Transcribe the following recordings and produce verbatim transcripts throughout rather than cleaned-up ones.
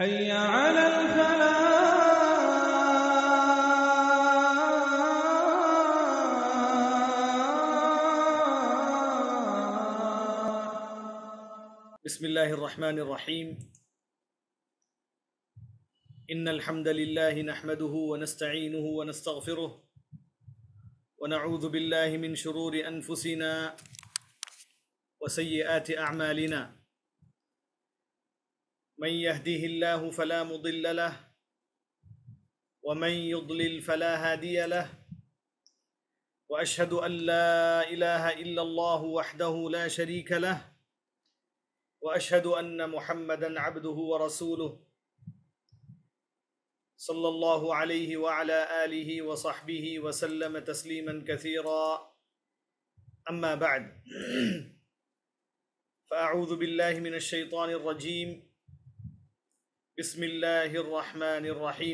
حي على الفلاح. بسم الله الرحمن الرحيم. إن الحمد لله نحمده ونستعينه ونستغفره ونعوذ بالله من شرور أنفسنا وسيئات أعمالنا. من يهده الله فلا مضل له ومن يضلل فلا هادي له، وأشهد أن لا إله إلا الله وحده لا شريك له، وأشهد أن محمدًا عبده ورسوله صلى الله عليه وعلى آله وصحبه وسلم تسليما كثيرا. أما بعد، فأعوذ بالله من الشيطان الرجيم. بسم الله الرحمن الرحيم.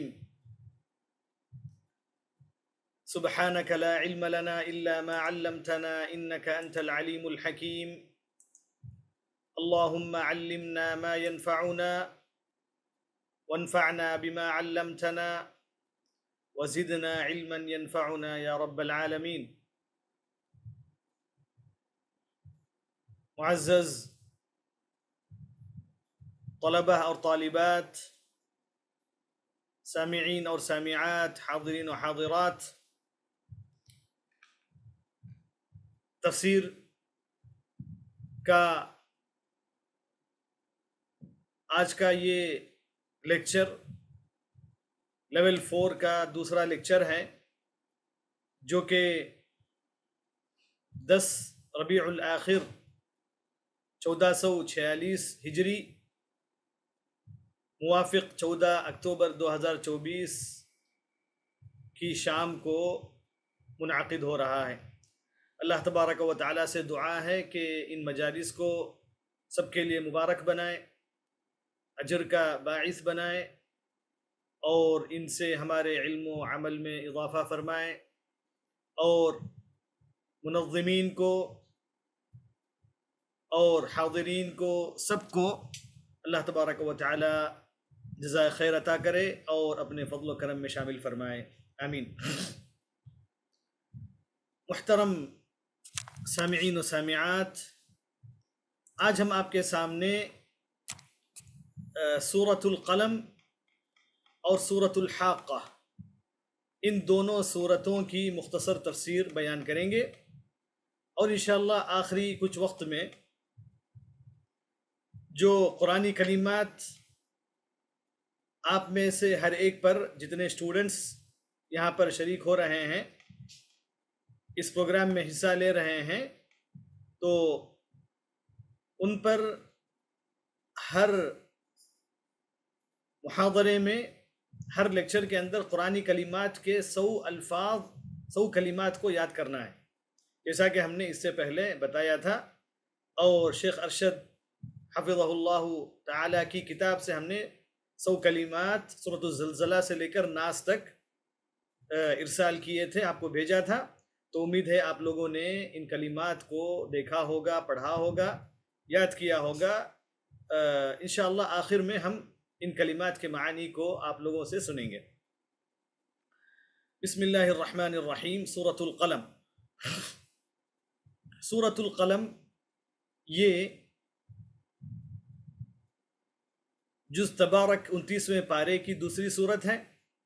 سبحانك لا علم لنا إلا ما علمتنا إنك أنت العليم الحكيم. اللهم علمنا ما ينفعنا وانفعنا بما علمتنا وزدنا علما ينفعنا يا رب العالمين. معزز طلبہ اور طالبات، سامعین اور سامعات، حاضرین و حاضرات، تفسیر کا آج کا یہ لیکچر لیول فور کا دوسرا لیکچر ہے، جو کہ دس ربیع الاخر چودہ سو چھیالیس ہجری موافق چودہ اکتوبر دو ہزار چوبیس کی شام کو منعقد ہو رہا ہے۔ اللہ تبارک و تعالیٰ سے دعا ہے کہ ان مجالس کو سب کے لیے مبارک بنائے، اجر کا باعث بنائے، اور ان سے ہمارے علم و عمل میں اضافہ فرمائے، اور منظمین کو اور حاضرین کو سب کو اللہ تبارک و تعالی جزائے خیر عطا کرے اور اپنے فضل و کرم میں شامل فرمائے، آمین۔ محترم سامعین و سامعات، آج ہم آپ کے سامنے سورۃ القلم اور سورۃ الحاقہ، ان دونوں سورتوں کی مختصر تفسیر بیان کریں گے، اور انشاءاللہ آخری کچھ وقت میں جو قرآنی کلمات آپ میں سے ہر ایک پر، جتنے اسٹوڈنٹس یہاں پر شریک ہو رہے ہیں، اس پروگرام میں حصہ لے رہے ہیں، تو ان پر ہر محاضرے میں، ہر لیکچر کے اندر قرآنی کلمات کے سو الفاظ، سو کلمات کو یاد کرنا ہے، جیسا کہ ہم نے اس سے پہلے بتایا تھا، اور شیخ ارشد حفظہ اللہ تعالی کی کتاب سے ہم نے سو کلمات سورۃ الزلزلہ سے لے کر ناس تک ارسال کیے تھے، آپ کو بھیجا تھا۔ تو امید ہے آپ لوگوں نے ان کلمات کو دیکھا ہوگا، پڑھا ہوگا، یاد کیا ہوگا۔ انشاءاللہ آخر میں ہم ان کلمات کے معانی کو آپ لوگوں سے سنیں گے۔ بسم اللہ الرحمن الرحیم۔ سورۃ القلم۔ سورۃ القلم یہ جز تبارک انتیسویں پارے کی دوسری صورت ہے،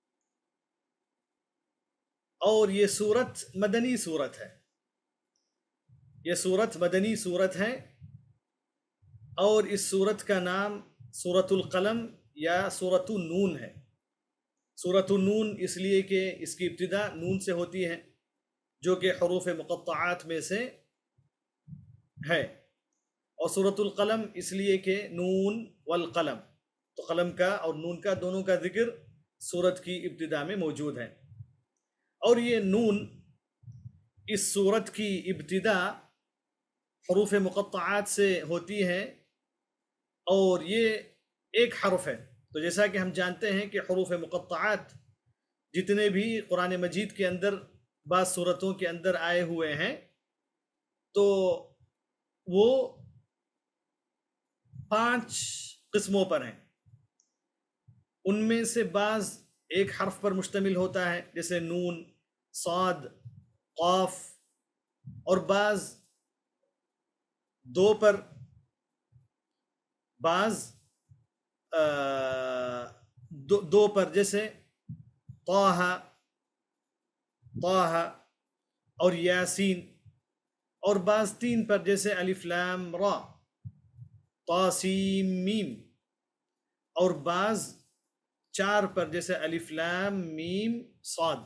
اور یہ صورت مدنی صورت ہے۔ یہ صورت مدنی صورت ہے، اور اس صورت کا نام سورۃ القلم یا سورۃ النون ہے۔ سورۃ النون اس لیے کہ اس کی ابتدا نون سے ہوتی ہے، جو کہ حروف مقطعات میں سے ہے، اور سورۃ القلم اس لیے کہ نون والقلم، تو قلم کا اور نون کا دونوں کا ذکر سورت کی ابتدا میں موجود ہے۔ اور یہ نون اس سورت کی ابتدا حروف مقطعات سے ہوتی ہے، اور یہ ایک حرف ہے۔ تو جیسا کہ ہم جانتے ہیں کہ حروف مقطعات جتنے بھی قرآن مجید کے اندر بعض سورتوں کے اندر آئے ہوئے ہیں، تو وہ پانچ قسموں پر ہیں۔ ان میں سے بعض ایک حرف پر مشتمل ہوتا ہے جیسے نون، صاد، قاف، اور بعض دو پر، بعض دو, دو پر جیسے طٰہ طٰہ اور یاسین، اور بعض تین پر جیسے الف لام را، طاسیم میم، اور بعض چار پر جیسے الف لام میم صاد،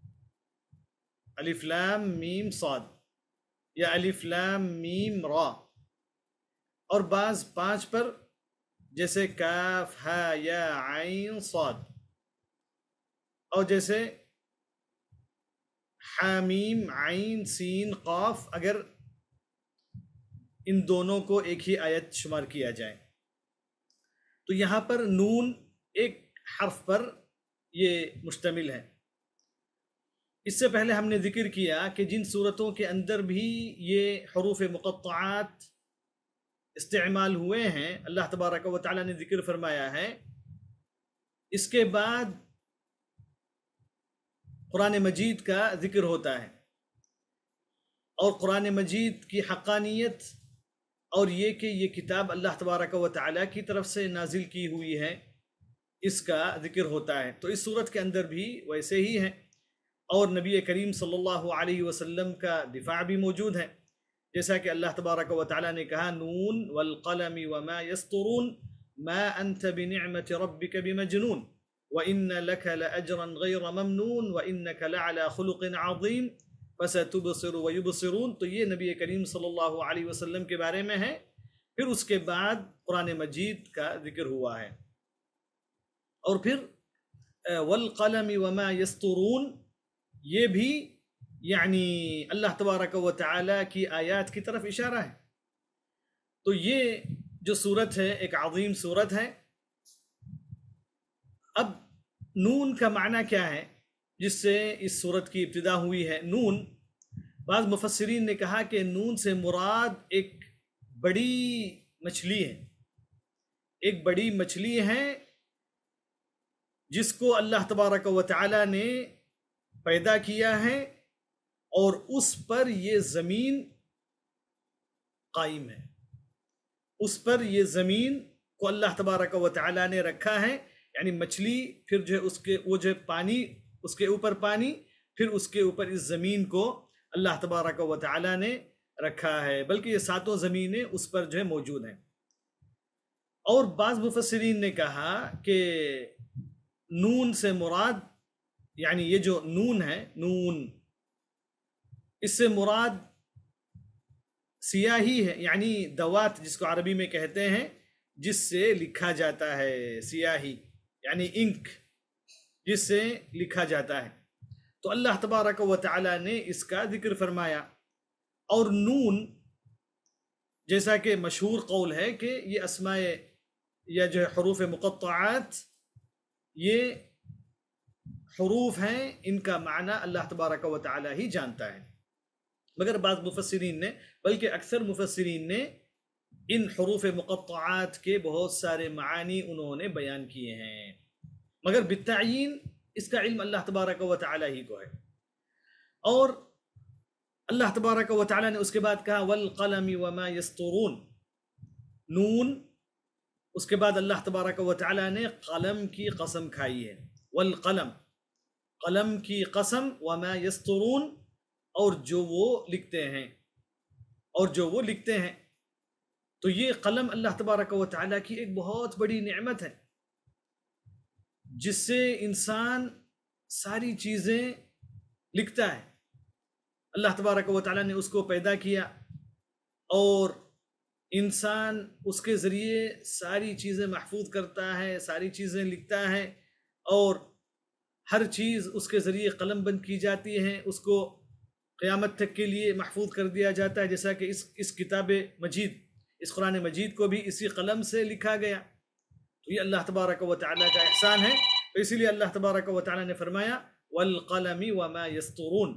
الف لام میم صاد یا الف لام میم را، اور بعض پانچ پر جیسے کاف ہا یا عین صاد، اور جیسے حامیم عین سین قاف اگر ان دونوں کو ایک ہی آیت شمار کیا جائے۔ تو یہاں پر نون ایک حرف پر یہ مشتمل ہے۔ اس سے پہلے ہم نے ذکر کیا کہ جن صورتوں کے اندر بھی یہ حروف مقطعات استعمال ہوئے ہیں اللہ تبارک و تعالیٰ نے ذکر فرمایا ہے، اس کے بعد قرآن مجید کا ذکر ہوتا ہے، اور قرآن مجید کی حقانیت اور یہ کہ یہ کتاب اللہ تبارک و تعالیٰ کی طرف سے نازل کی ہوئی ہے اس کا ذکر ہوتا ہے۔ تو اس صورت کے اندر بھی ویسے ہی ہے، اور نبی کریم صلی اللہ علیہ وسلم کا دفاع بھی موجود ہے، جیسا کہ اللہ تبارک و تعالیٰ نے کہا نون والقلم وما يسطرون ما انت بنعمت ربك بمجنون وان لك لاجرا غير ممنون وانك لعلى خلق عظيم فستبصر ويبصرون۔ تو یہ نبی کریم صلی اللہ علیہ وسلم کے بارے میں ہے۔ پھر اس کے بعد قرآن مجید کا ذکر ہوا ہے، اور پھر والقلم وما يسطرون یہ بھی یعنی اللہ تبارک و تعالیٰ کی آیات کی طرف اشارہ ہے۔ تو یہ جو صورت ہے ایک عظیم صورت ہے۔ اب نون کا معنی کیا ہے جس سے اس صورت کی ابتدا ہوئی ہے؟ نون، بعض مفسرین نے کہا کہ نون سے مراد ایک بڑی مچھلی ہے، ایک بڑی مچھلی ہے جس کو اللہ تبارک و تعالیٰ نے پیدا کیا ہے، اور اس پر یہ زمین قائم ہے، اس پر یہ زمین کو اللہ تبارک و تعالیٰ نے رکھا ہے، یعنی مچھلی پھر جو ہے اس کے وہ جو پانی، اس کے اوپر پانی، پھر اس کے اوپر اس زمین کو اللہ تبارک و تعالیٰ نے رکھا ہے، بلکہ یہ ساتوں زمینیں اس پر جو ہے موجود ہیں۔ اور بعض مفسرین نے کہا کہ نون سے مراد یعنی یہ جو نون ہے، نون اس سے مراد سیاہی ہے، یعنی دوات جس کو عربی میں کہتے ہیں جس سے لکھا جاتا ہے، سیاہی یعنی انک جس سے لکھا جاتا ہے۔ تو اللہ تبارک و تعالیٰ نے اس کا ذکر فرمایا، اور نون جیسا کہ مشہور قول ہے کہ یہ اسماء یا جو حروف مقطعات یہ حروف ہیں، ان کا معنی اللہ تبارک و تعالیٰ ہی جانتا ہے، مگر بعض مفسرین نے بلکہ اکثر مفسرین نے ان حروف مقطعات کے بہت سارے معانی انہوں نے بیان کیے ہیں، مگر بالتعیین اس کا علم اللہ تبارک و تعالیٰ ہی کو ہے۔ اور اللہ تبارک و تعالیٰ نے اس کے بعد کہا والقلم وما يسطرون، نون، اس کے بعد اللہ تبارک و تعالیٰ نے قلم کی قسم کھائی ہے، والقلم، قلم کی قسم، وما يسطرون، اور جو وہ لکھتے ہیں، اور جو وہ لکھتے ہیں۔ تو یہ قلم اللہ تبارک و تعالیٰ کی ایک بہت بڑی نعمت ہے جس سے انسان ساری چیزیں لکھتا ہے۔ اللہ تبارک و تعالیٰ نے اس کو پیدا کیا، اور انسان اس کے ذریعے ساری چیزیں محفوظ کرتا ہے، ساری چیزیں لکھتا ہے، اور ہر چیز اس کے ذریعے قلم بند کی جاتی ہے، اس کو قیامت تک کے لیے محفوظ کر دیا جاتا ہے، جیسا کہ اس اس کتاب مجید، اس قرآن مجید کو بھی اسی قلم سے لکھا گیا۔ تو یہ اللہ تبارک و تعالیٰ کا احسان ہے، تو اسی لیے اللہ تبارک و تعالیٰ نے فرمایا والقلم وما يسطرون۔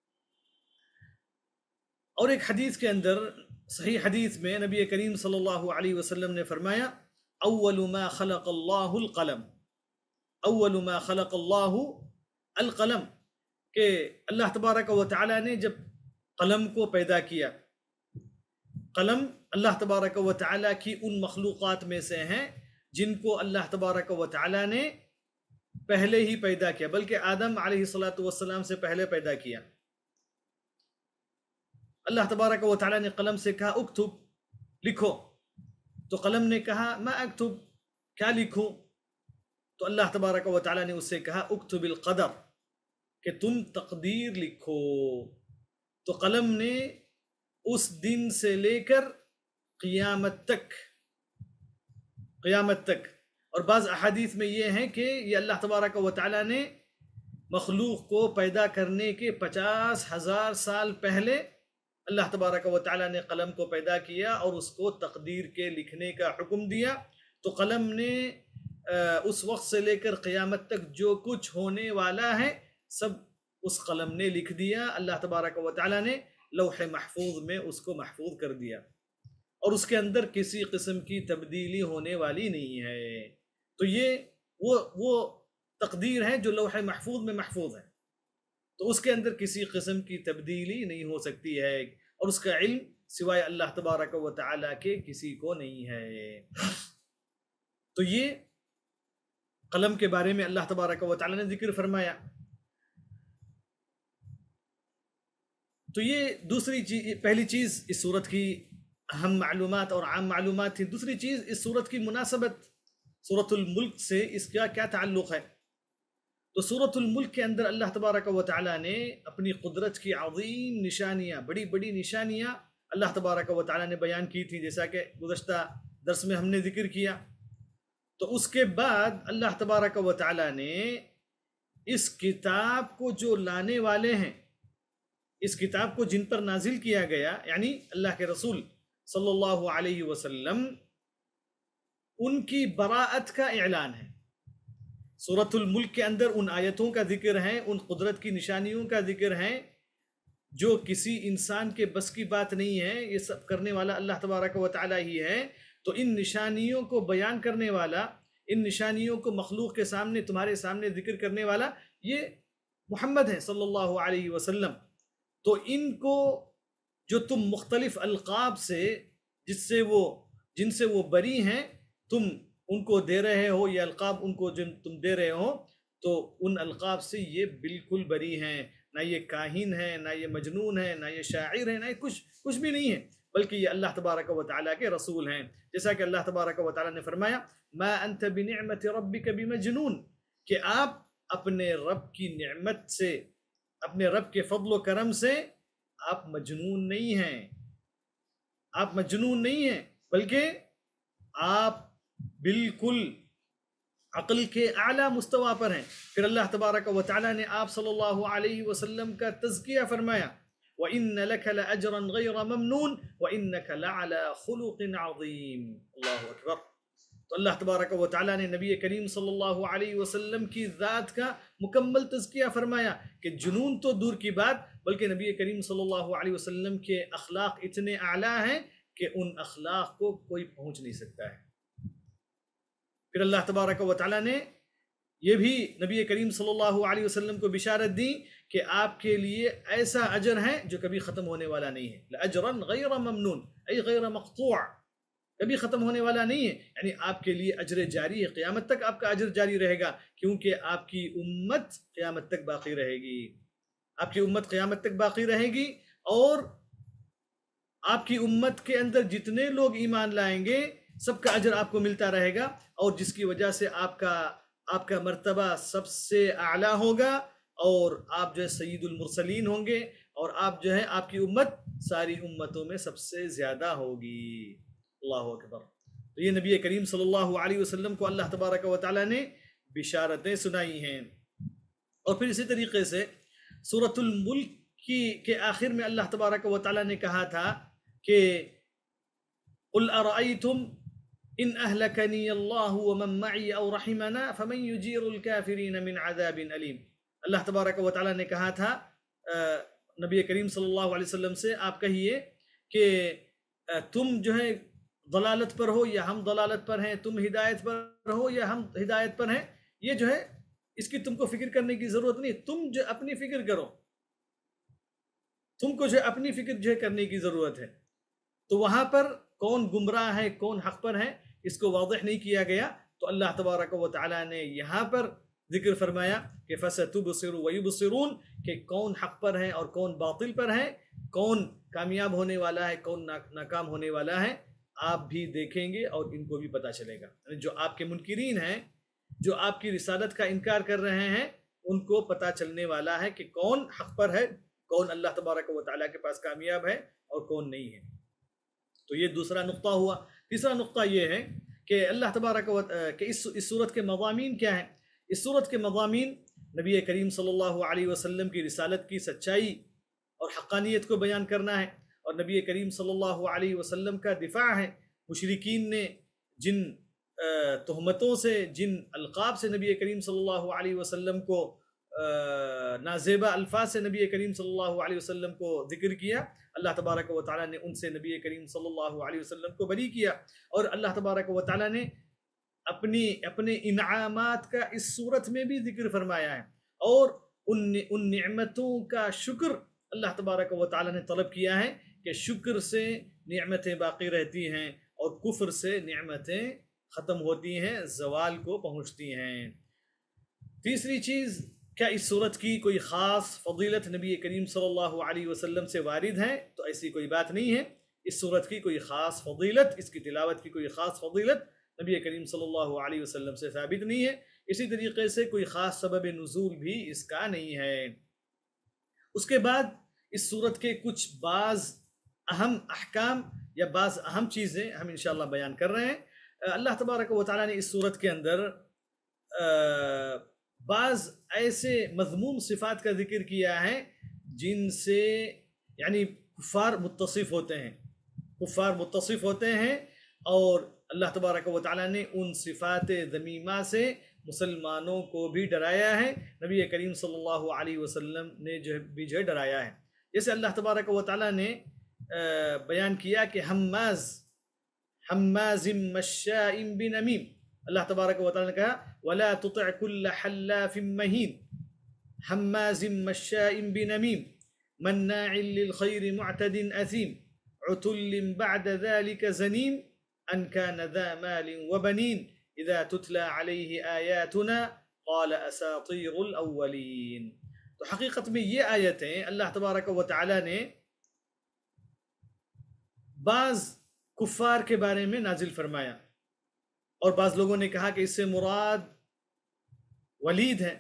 اور ایک حدیث کے اندر، صحیح حدیث میں نبی کریم صلی اللہ علیہ وسلم نے فرمایا اول ما خلق اللہ القلم، اول ما خلق اللہ القلم، کہ اللہ تبارک و تعالیٰ نے جب قلم کو پیدا کیا، قلم اللہ تبارک و تعالیٰ کی ان مخلوقات میں سے ہیں جن کو اللہ تبارک و تعالیٰ نے پہلے ہی پیدا کیا، بلکہ آدم علیہ الصلاۃ والسلام سے پہلے پیدا کیا۔ اللہ تبارک و تعالیٰ نے قلم سے کہا اکتب، لکھو، تو قلم نے کہا ما اکتب، کیا لکھوں؟ تو اللہ تبارک و تعالیٰ نے اس سے کہا اکتب القدر، کہ تم تقدیر لکھو۔ تو قلم نے اس دن سے لے کر قیامت تک قیامت تک اور بعض احادیث میں یہ ہیں کہ یہ اللہ تبارک و تعالیٰ نے مخلوق کو پیدا کرنے کے پچاس ہزار سال پہلے اللہ تبارک و تعالیٰ نے قلم کو پیدا کیا اور اس کو تقدیر کے لکھنے کا حکم دیا۔ تو قلم نے اس وقت سے لے کر قیامت تک جو کچھ ہونے والا ہے سب اس قلم نے لکھ دیا۔ اللہ تبارک و تعالیٰ نے لوح محفوظ میں اس کو محفوظ کر دیا، اور اس کے اندر کسی قسم کی تبدیلی ہونے والی نہیں ہے۔ تو یہ وہ وہ تقدیر ہے جو لوح محفوظ میں محفوظ ہے، تو اس کے اندر کسی قسم کی تبدیلی نہیں ہو سکتی ہے، اور اس کا علم سوائے اللہ تبارک و تعالیٰ کے کسی کو نہیں ہے۔ تو یہ قلم کے بارے میں اللہ تبارک و تعالیٰ نے ذکر فرمایا۔ تو یہ دوسری چیز، پہلی چیز اس صورت کی اہم معلومات اور عام معلومات تھی۔ دوسری چیز، اس صورت کی مناسبت سورۃ الملک سے اس کا کیا تعلق ہے؟ تو سورۃ الملک کے اندر اللہ تبارک و تعالیٰ نے اپنی قدرت کی عظیم نشانیاں، بڑی بڑی نشانیاں اللہ تبارک و تعالیٰ نے بیان کی تھی، جیسا کہ گزشتہ درس میں ہم نے ذکر کیا۔ تو اس کے بعد اللہ تبارک و تعالیٰ نے اس کتاب کو جو لانے والے ہیں، اس کتاب کو جن پر نازل کیا گیا، یعنی اللہ کے رسول صلی اللہ علیہ وسلم، ان کی براءت کا اعلان ہے۔ سورۃ الملک کے اندر ان آیتوں کا ذکر ہے، ان قدرت کی نشانیوں کا ذکر ہے جو کسی انسان کے بس کی بات نہیں ہے، یہ سب کرنے والا اللہ تبارک و تعالیٰ ہی ہے۔ تو ان نشانیوں کو بیان کرنے والا، ان نشانیوں کو مخلوق کے سامنے، تمہارے سامنے ذکر کرنے والا یہ محمد ہے صلی اللہ علیہ وسلم۔ تو ان کو جو تم مختلف القاب سے، جس سے وہ جن سے وہ بری ہیں، تم ان کو دے رہے ہو، یہ القاب ان کو جن تم دے رہے ہو، تو ان القاب سے یہ بالکل بری ہیں، نہ یہ کاہن ہے، نہ یہ مجنون ہے، نہ یہ شاعر ہے، نہ یہ کچھ کچھ بھی نہیں ہے، بلکہ یہ اللہ تبارک و تعالیٰ کے رسول ہیں۔ جیسا کہ اللہ تبارک و تعالیٰ نے فرمایا ما انت بنعمت ربک بمجنون، کہ آپ اپنے رب کی نعمت سے، اپنے رب کے فضل و کرم سے آپ مجنون نہیں ہیں، آپ مجنون نہیں ہیں، بلکہ آپ بالکل عقل کے اعلیٰ مستویٰ پر ہیں۔ پھر اللہ تبارک و تعالیٰ نے آپ صلی اللہ علیہ وسلم کا تزکیہ فرمایا وَإِنَّ لَكَ لَأَجْرًا غَيْرَ مَمْنُونَ وَإِنَّكَ لَعَلَى خُلُقٍ عَظِيمٍ۔ اللہ اکبر۔ تو اللہ تبارک و تعالیٰ نے نبی کریم صلی اللہ علیہ وسلم کی ذات کا مکمل تزکیہ فرمایا کہ جنون تو دور کی بات، بلکہ نبی کریم صلی اللہ علیہ وسلم کے اخلاق اتنے اعلیٰ ہیں کہ ان اخلاق کو کوئی پہنچ نہیں سکتا ہے۔ پھر اللہ تبارک و تعالیٰ نے یہ بھی نبی کریم صلی اللہ علیہ وسلم کو بشارت دی کہ آپ کے لیے ایسا اجر ہے جو کبھی ختم ہونے والا نہیں ہے، لَأَجْرًا غَيْرَ مَمْنُونَ ای غیر مقطوع، کبھی ختم ہونے والا نہیں ہے، یعنی آپ کے لیے اجر جاری ہے، قیامت تک آپ کا اجر جاری رہے گا، کیونکہ آپ کی امت قیامت تک باقی رہے گی، آپ کی امت قیامت تک باقی رہے گی، اور آپ کی امت کے اندر جتنے لوگ ایمان لائیں گے سب کا اجر آپ کو ملتا رہے گا، اور جس کی وجہ سے آپ کا آپ کا مرتبہ سب سے اعلیٰ ہوگا، اور آپ جو ہے سید المرسلین ہوں گے، اور آپ جو ہے آپ کی امت ساری امتوں میں سب سے زیادہ ہوگی۔ اللہ اکبر۔ تو یہ نبی کریم صلی اللہ علیہ وسلم کو اللہ تبارک و تعالیٰ نے بشارتیں سنائی ہیں۔ اور پھر اسی طریقے سے سورۃ الملک کی کے آخر میں اللہ تبارک و تعالیٰ نے کہا تھا کہ قُلْ أَرَأَيْتُمْ إِنْ أَهْلَكَنِيَ اللَّهُ وَمَنْ مَعِي أَوْ رَحِمَنَا فَمَنْ يُجِيرُ الْكَافِرِينَ مِنْ عَذَابٍ أَلِيمٍ۔ اللہ تبارک و تعالیٰ نے کہا تھا نبی کریم صلی اللہ علیہ وسلم سے، آپ کہیے کہ تم جو ہے ضلالت پر ہو یا ہم ضلالت پر ہیں، تم ہدایت پر ہو یا ہم ہدایت پر ہیں، یہ جو ہے اس کی تم کو فکر کرنے کی ضرورت نہیں، تم جو اپنی فکر کرو، تم کو جو اپنی فکر جو ہے کرنے کی ضرورت ہے۔ تو وہاں پر کون گمراہ ہے کون حق پر ہے اس کو واضح نہیں کیا گیا، تو اللہ تبارک و تعالیٰ نے یہاں پر ذکر فرمایا کہ فَسَتُبْصِرُ وَيُبْصِرُونَ کہ کون حق پر ہے اور کون باطل پر ہے، کون کامیاب ہونے والا ہے کون ناکام ہونے والا ہے، آپ بھی دیکھیں گے اور ان کو بھی پتہ چلے گا۔ جو آپ کے منکرین ہیں، جو آپ کی رسالت کا انکار کر رہے ہیں، ان کو پتہ چلنے والا ہے کہ کون حق پر ہے، کون اللہ تبارک و تعالیٰ کے پاس کامیاب ہے اور کون نہیں ہے۔ تو یہ دوسرا نقطہ ہوا۔ تیسرا نقطہ یہ ہے کہ اللہ تبارک و کہ اس اس صورت کے مضامین کیا ہیں؟ اس صورت کے مضامین نبی کریم صلی اللہ علیہ وسلم کی رسالت کی سچائی اور حقانیت کو بیان کرنا ہے، اور نبی کریم صلی اللہ علیہ وسلم کا دفاع ہے۔ مشرکین نے جن تہمتوں سے، جن القاب سے نبی کریم صلی اللہ علیہ وسلم کو نازیبہ الفاظ سے نبی کریم صلی اللہ علیہ وسلم کو ذکر کیا، اللہ تبارک و تعالیٰ نے ان سے نبی کریم صلی اللہ علیہ وسلم کو بری کیا، اور اللہ تبارک و تعالیٰ نے اپنی اپنے انعامات کا اس صورت میں بھی ذکر فرمایا ہے، اور ان ان نعمتوں کا شکر اللہ تبارک و تعالیٰ نے طلب کیا ہے کہ شکر سے نعمتیں باقی رہتی ہیں اور کفر سے نعمتیں ختم ہوتی ہیں، زوال کو پہنچتی ہیں۔ تیسری چیز، کیا اس صورت کی کوئی خاص فضیلت نبی کریم صلی اللہ علیہ وسلم سے وارد ہے؟ تو ایسی کوئی بات نہیں ہے، اس صورت کی کوئی خاص فضیلت، اس کی تلاوت کی کوئی خاص فضیلت نبی کریم صلی اللہ علیہ وسلم سے ثابت نہیں ہے۔ اسی طریقے سے کوئی خاص سبب نزول بھی اس کا نہیں ہے۔ اس کے بعد اس صورت کے کچھ بعض اہم احکام یا بعض اہم چیزیں ہم انشاءاللہ بیان کر رہے ہیں۔ اللہ تبارک و تعالیٰ نے اس صورت کے اندر بعض ایسے مذموم صفات کا ذکر کیا ہے جن سے یعنی کفار متصف ہوتے ہیں، کفار متصف ہوتے ہیں، اور اللہ تبارک و تعالیٰ نے ان صفات ذمیمہ سے مسلمانوں کو بھی ڈرایا ہے، نبی کریم صلی اللہ علیہ وسلم نے جو بھی جو ڈرایا ہے۔ جیسے اللہ تبارک و تعالیٰ نے بیان کیا کہ حماز حماز مشاء بنمیم، اللہ تبارک و تعالیٰ نے کہا وَلَا تُطِعْ كُلَّ حَلَّافٍ مَّهِينٍ حَمَّازٍ مَّشَّاءٍ بِنَمِيمٍ مَّنَّاعٍ لِّلْخَيْرِ مُعْتَدٍ أَثِيمٍ عُتُلٍّ بَعْدَ ذَلِكَ زَنِيمٍ أَن كَانَ ذَا مَالٍ وَبَنِينَ إِذَا تُتْلَى عَلَيْهِ آيَاتُنَا قَالَ أَسَاطِيرُ الْأَوَّلِينَ۔ تو حقیقت میں یہ آیتیں اللہ تبارک و تعالیٰ نے بعض کفار کے بارے میں نازل فرمایا، اور بعض لوگوں نے کہا کہ اس سے مراد ولید ہے،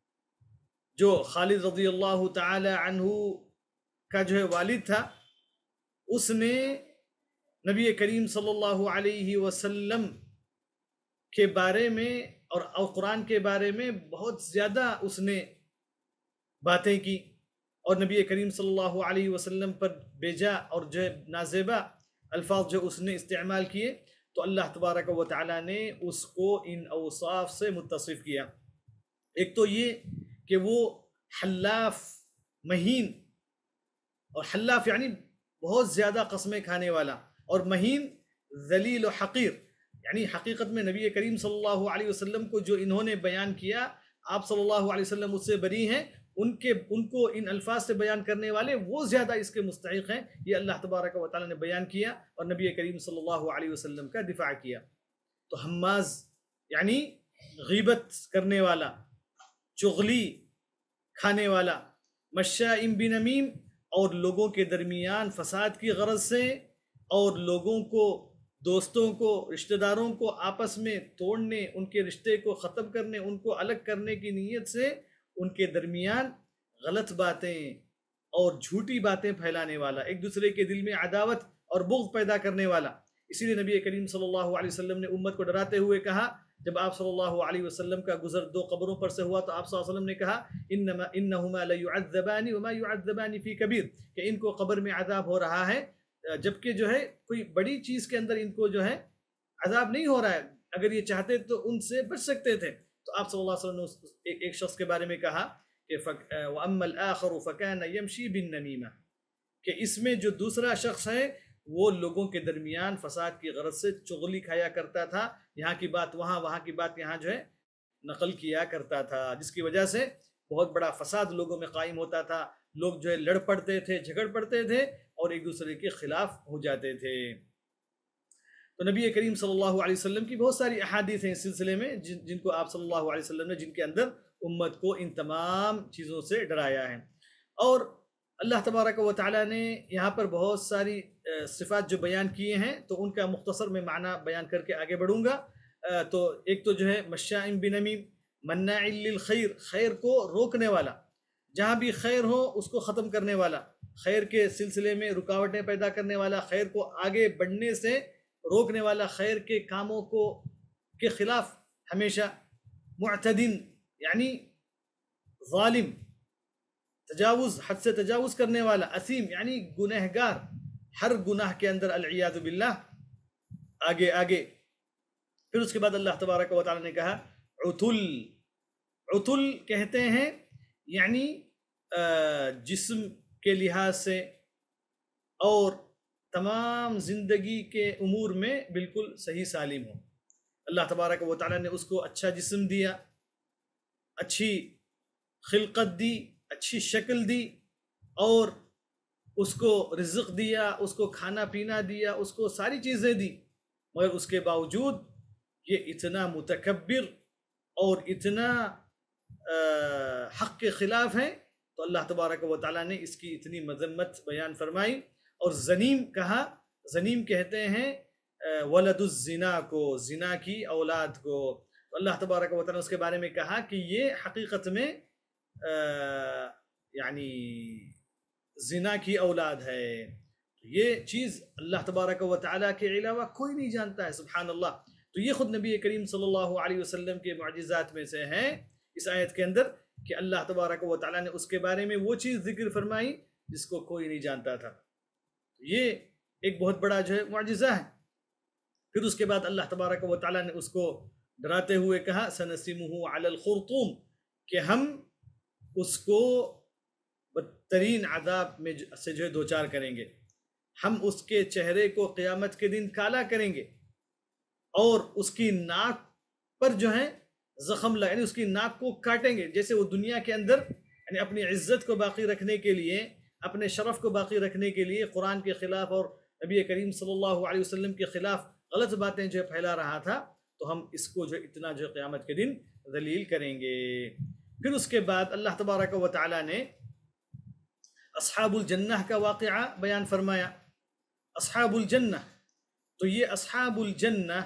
جو خالد رضی اللہ تعالی عنہ کا جو ہے والد تھا۔ اس نے نبی کریم صلی اللہ علیہ وسلم کے بارے میں اور قرآن کے بارے میں بہت زیادہ اس نے باتیں کی، اور نبی کریم صلی اللہ علیہ وسلم پر بیجا اور جو نازیبہ الفاظ جو اس نے استعمال کیے، تو اللہ تبارک و تعالیٰ نے اس کو ان اوصاف سے متصف کیا۔ ایک تو یہ کہ وہ حلاف مہین، اور حلاف یعنی بہت زیادہ قسمیں کھانے والا، اور مہین ذلیل و حقیر، یعنی حقیقت میں نبی کریم صلی اللہ علیہ وسلم کو جو انہوں نے بیان کیا، آپ صلی اللہ علیہ وسلم اس سے بری ہیں، ان کے ان کو ان الفاظ سے بیان کرنے والے وہ زیادہ اس کے مستحق ہیں۔ یہ اللہ تبارک و تعالیٰ نے بیان کیا اور نبی کریم صلی اللہ علیہ وسلم کا دفاع کیا۔ تو حماز یعنی غیبت کرنے والا، چغلی کھانے والا، مشاء بنمیم، اور لوگوں کے درمیان فساد کی غرض سے، اور لوگوں کو، دوستوں کو، رشتہ داروں کو آپس میں توڑنے، ان کے رشتے کو ختم کرنے، ان کو الگ کرنے کی نیت سے ان کے درمیان غلط باتیں اور جھوٹی باتیں پھیلانے والا، ایک دوسرے کے دل میں عداوت اور بغض پیدا کرنے والا۔ اسی لیے نبی کریم صلی اللہ علیہ وسلم نے امت کو ڈراتے ہوئے کہا، جب آپ صلی اللہ علیہ وسلم کا گزر دو قبروں پر سے ہوا تو آپ صلی اللہ علیہ وسلم نے کہا انما انہما لیعذبان وما یعذبان فی کبیر، کہ ان کو قبر میں عذاب ہو رہا ہے، جبکہ جو ہے کوئی بڑی چیز کے اندر ان کو جو ہے عذاب نہیں ہو رہا ہے، اگر یہ چاہتے تو ان سے بچ سکتے تھے۔ تو آپ صلی اللہ علیہ وسلم نے ایک, ایک شخص کے بارے میں کہا کہ وَأَمَّا الْآخَرُ فَكَانَ يَمْشِي بِالنَّمِيمَةِ، کہ اس میں جو دوسرا شخص ہے وہ لوگوں کے درمیان فساد کی غرض سے چغلی کھایا کرتا تھا، یہاں کی بات وہاں، وہاں کی بات یہاں جو ہے نقل کیا کرتا تھا، جس کی وجہ سے بہت بڑا فساد لوگوں میں قائم ہوتا تھا، لوگ جو ہے لڑ پڑتے تھے، جھگڑ پڑتے تھے اور ایک دوسرے کے خلاف ہو جاتے تھے۔ تو نبی کریم صلی اللہ علیہ وسلم کی بہت ساری احادیث ہیں اس سلسلے میں، جن جن کو آپ صلی اللہ علیہ وسلم نے جن کے اندر امت کو ان تمام چیزوں سے ڈرایا ہے۔ اور اللہ تبارک و تعالیٰ نے یہاں پر بہت ساری صفات جو بیان کیے ہیں، تو ان کا مختصر میں معنی بیان کر کے آگے بڑھوں گا۔ تو ایک تو جو ہے مشاء بنمیم، مناع للخیر، خیر کو روکنے والا، جہاں بھی خیر ہو اس کو ختم کرنے والا، خیر کے سلسلے میں رکاوٹیں پیدا کرنے والا، خیر کو آگے بڑھنے سے روکنے والا، خیر کے کاموں کو کے خلاف ہمیشہ معتدن یعنی ظالم، تجاوز حد سے تجاوز کرنے والا، اثیم یعنی گنہگار، ہر گناہ کے اندر العیاذ باللہ آگے آگے۔ پھر اس کے بعد اللہ تبارک و تعالیٰ نے کہا عتل، عتل کہتے ہیں یعنی جسم کے لحاظ سے اور تمام زندگی کے امور میں بالکل صحیح سالم ہو۔ اللہ تبارک و تعالیٰ نے اس کو اچھا جسم دیا، اچھی خلقت دی، اچھی شکل دی، اور اس کو رزق دیا، اس کو کھانا پینا دیا، اس کو ساری چیزیں دی، مگر اس کے باوجود یہ اتنا متکبر اور اتنا حق کے خلاف ہے، تو اللہ تبارک و تعالیٰ نے اس کی اتنی مذمت بیان فرمائی اور زنیم کہا۔ زنیم کہتے ہیں ولد الزنا کو، زنا کی اولاد کو۔ تو اللہ تبارک و تعالیٰ نے اس کے بارے میں کہا کہ یہ حقیقت میں یعنی زنا کی اولاد ہے، یہ چیز اللہ تبارک و تعالیٰ کے علاوہ کوئی نہیں جانتا ہے، سبحان اللہ۔ تو یہ خود نبی کریم صلی اللہ علیہ وسلم کے معجزات میں سے ہیں اس آیت کے اندر، کہ اللہ تبارک و تعالیٰ نے اس کے بارے میں وہ چیز ذکر فرمائی جس کو کوئی نہیں جانتا تھا۔ یہ ایک بہت بڑا جو ہے معجزہ ہے۔ پھر اس کے بعد اللہ تبارک و تعالیٰ نے اس کو ڈراتے ہوئے کہا سنسمہ علی الخرطوم، کہ ہم اس کو بدترین عذاب میں سے جو ہے دوچار کریں گے، ہم اس کے چہرے کو قیامت کے دن کالا کریں گے، اور اس کی ناک پر جو ہے زخم لگا، یعنی اس کی ناک کو کاٹیں گے، جیسے وہ دنیا کے اندر یعنی اپنی عزت کو باقی رکھنے کے لیے، اپنے شرف کو باقی رکھنے کے لیے قرآن کے خلاف اور نبی کریم صلی اللہ علیہ وسلم کے خلاف غلط باتیں جو ہے پھیلا رہا تھا، تو ہم اس کو جو اتنا جو قیامت کے دن ذلیل کریں گے۔ پھر اس کے بعد اللہ تبارک و تعالیٰ نے اصحاب الجنہ کا واقعہ بیان فرمایا۔ اصحاب الجنہ، تو یہ اصحاب الجنہ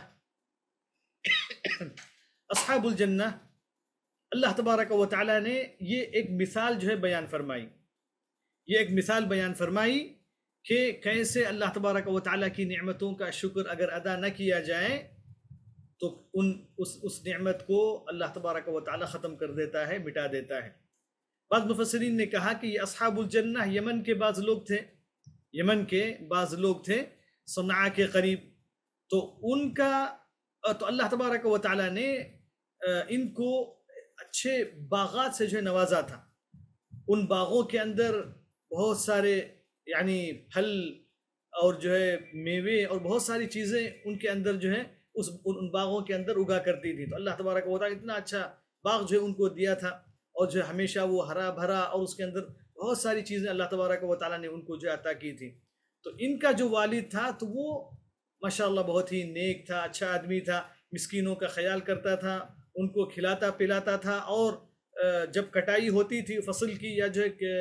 اصحاب الجنہ اللہ تبارک و تعالیٰ نے یہ ایک مثال جو ہے بیان فرمائی، یہ ایک مثال بیان فرمائی کہ کیسے اللہ تبارک و تعالیٰ کی نعمتوں کا شکر اگر ادا نہ کیا جائے تو ان اس اس نعمت کو اللہ تبارک و تعالیٰ ختم کر دیتا ہے، مٹا دیتا ہے۔ بعض مفسرین نے کہا کہ یہ اصحاب الجنہ یمن کے بعض لوگ تھے، یمن کے بعض لوگ تھے صنعاء کے قریب، تو ان کا تو اللہ تبارک و تعالیٰ نے ان کو اچھے باغات سے جو ہے نوازا تھا۔ ان باغوں کے اندر بہت سارے یعنی پھل اور جو ہے میوے اور بہت ساری چیزیں ان کے اندر جو ہے اس ان باغوں کے اندر اگا کرتی تھی۔ تو اللہ تبارک و تعالیٰ اتنا اچھا باغ جو ہے ان کو دیا تھا، اور جو ہے ہمیشہ وہ ہرا بھرا، اور اس کے اندر بہت ساری چیزیں اللہ تبارک و تعالیٰ نے ان کو جو عطا کی تھی۔ تو ان کا جو والد تھا تو وہ ماشاءاللہ بہت ہی نیک تھا، اچھا آدمی تھا، مسکینوں کا خیال کرتا تھا، ان کو کھلاتا پلاتا تھا، اور جب کٹائی ہوتی تھی فصل کی یا جو ہے کہ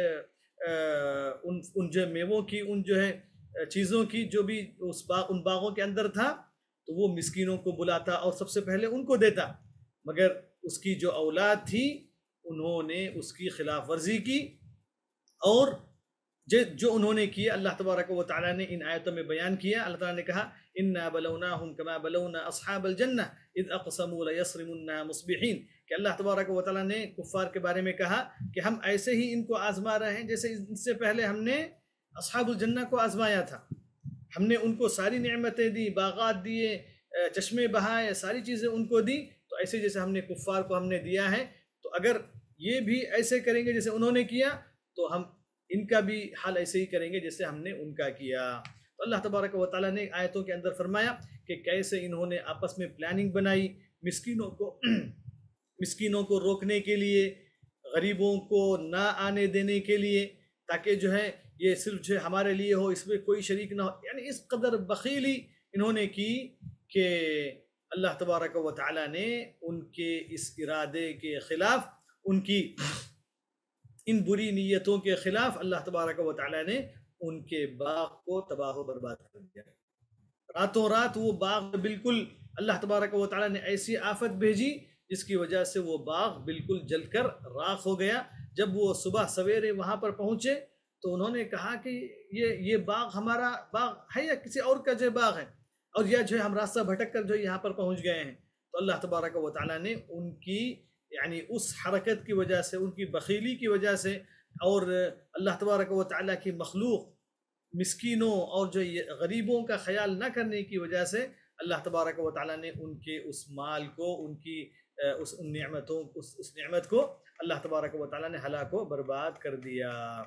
ان ان جو میووں کی، ان جو ہے چیزوں کی جو بھی اس باغ ان باغوں کے اندر تھا، تو وہ مسکینوں کو بلاتا اور سب سے پہلے ان کو دیتا، مگر اس کی جو اولاد تھی انہوں نے اس کی خلاف ورزی کی، اور جو انہوں نے کیا اللہ تبارک و تعالیٰ نے ان آیتوں میں بیان کیا۔ اللہ تعالیٰ نے کہا اِنَّا بَلَوْنَاهُمْ كَمَا بَلَوْنَا أَصْحَابَ الْجَنَّةِ إِذْ أَقْسَمُوا لَيَصْرِمُنَّهَا مُصْبِحِينَ، کہ اللہ تبارک و تعالیٰ نے کفار کے بارے میں کہا کہ ہم ایسے ہی ان کو آزما رہے ہیں جیسے ان سے پہلے ہم نے اصحاب الجنہ کو آزمایا تھا۔ ہم نے ان کو ساری نعمتیں دی، باغات دیے، چشمے بہائے، ساری چیزیں ان کو دی، تو ایسے جیسے ہم نے کفار کو ہم نے دیا ہے، تو اگر یہ بھی ایسے کریں گے جیسے انہوں نے کیا تو ہم ان کا بھی حال ایسے ہی کریں گے جیسے ہم نے ان کا کیا۔ تو اللہ تبارک و تعالیٰ نے آیتوں کے اندر فرمایا کہ کیسے انہوں نے آپس میں پلاننگ بنائی، مسکینوں کو مسکینوں کو روکنے کے لیے، غریبوں کو نہ آنے دینے کے لیے، تاکہ جو ہے یہ صرف جو ہے ہمارے لیے ہو، اس میں کوئی شریک نہ ہو. یعنی اس قدر بخیلی انہوں نے کی کہ اللہ تبارک و تعالیٰ نے ان کے اس ارادے کے خلاف، ان کی ان بری نیتوں کے خلاف اللہ تبارک و تعالیٰ نے ان کے باغ کو تباہ و برباد کر دیا. راتوں رات وہ باغ بالکل اللہ تبارک و تعالیٰ نے ایسی آفت بھیجی جس کی وجہ سے وہ باغ بالکل جل کر راکھ ہو گیا. جب وہ صبح سویرے وہاں پر پہنچے تو انہوں نے کہا کہ یہ یہ باغ ہمارا باغ ہے یا کسی اور کا جو باغ ہے، اور یہ جو ہے ہم راستہ بھٹک کر جو یہاں پر پہنچ گئے ہیں. تو اللہ تبارک و تعالیٰ نے ان کی یعنی اس حرکت کی وجہ سے، ان کی بخیلی کی وجہ سے، اور اللہ تبارک و تعالیٰ کی مخلوق مسکینوں اور جو غریبوں کا خیال نہ کرنے کی وجہ سے اللہ تبارک و تعالیٰ نے ان کے اس مال کو، ان کی اس ان نعمتوں اس, اس نعمت کو اللہ تبارک و تعالیٰ نے ہلاک و برباد کر دیا.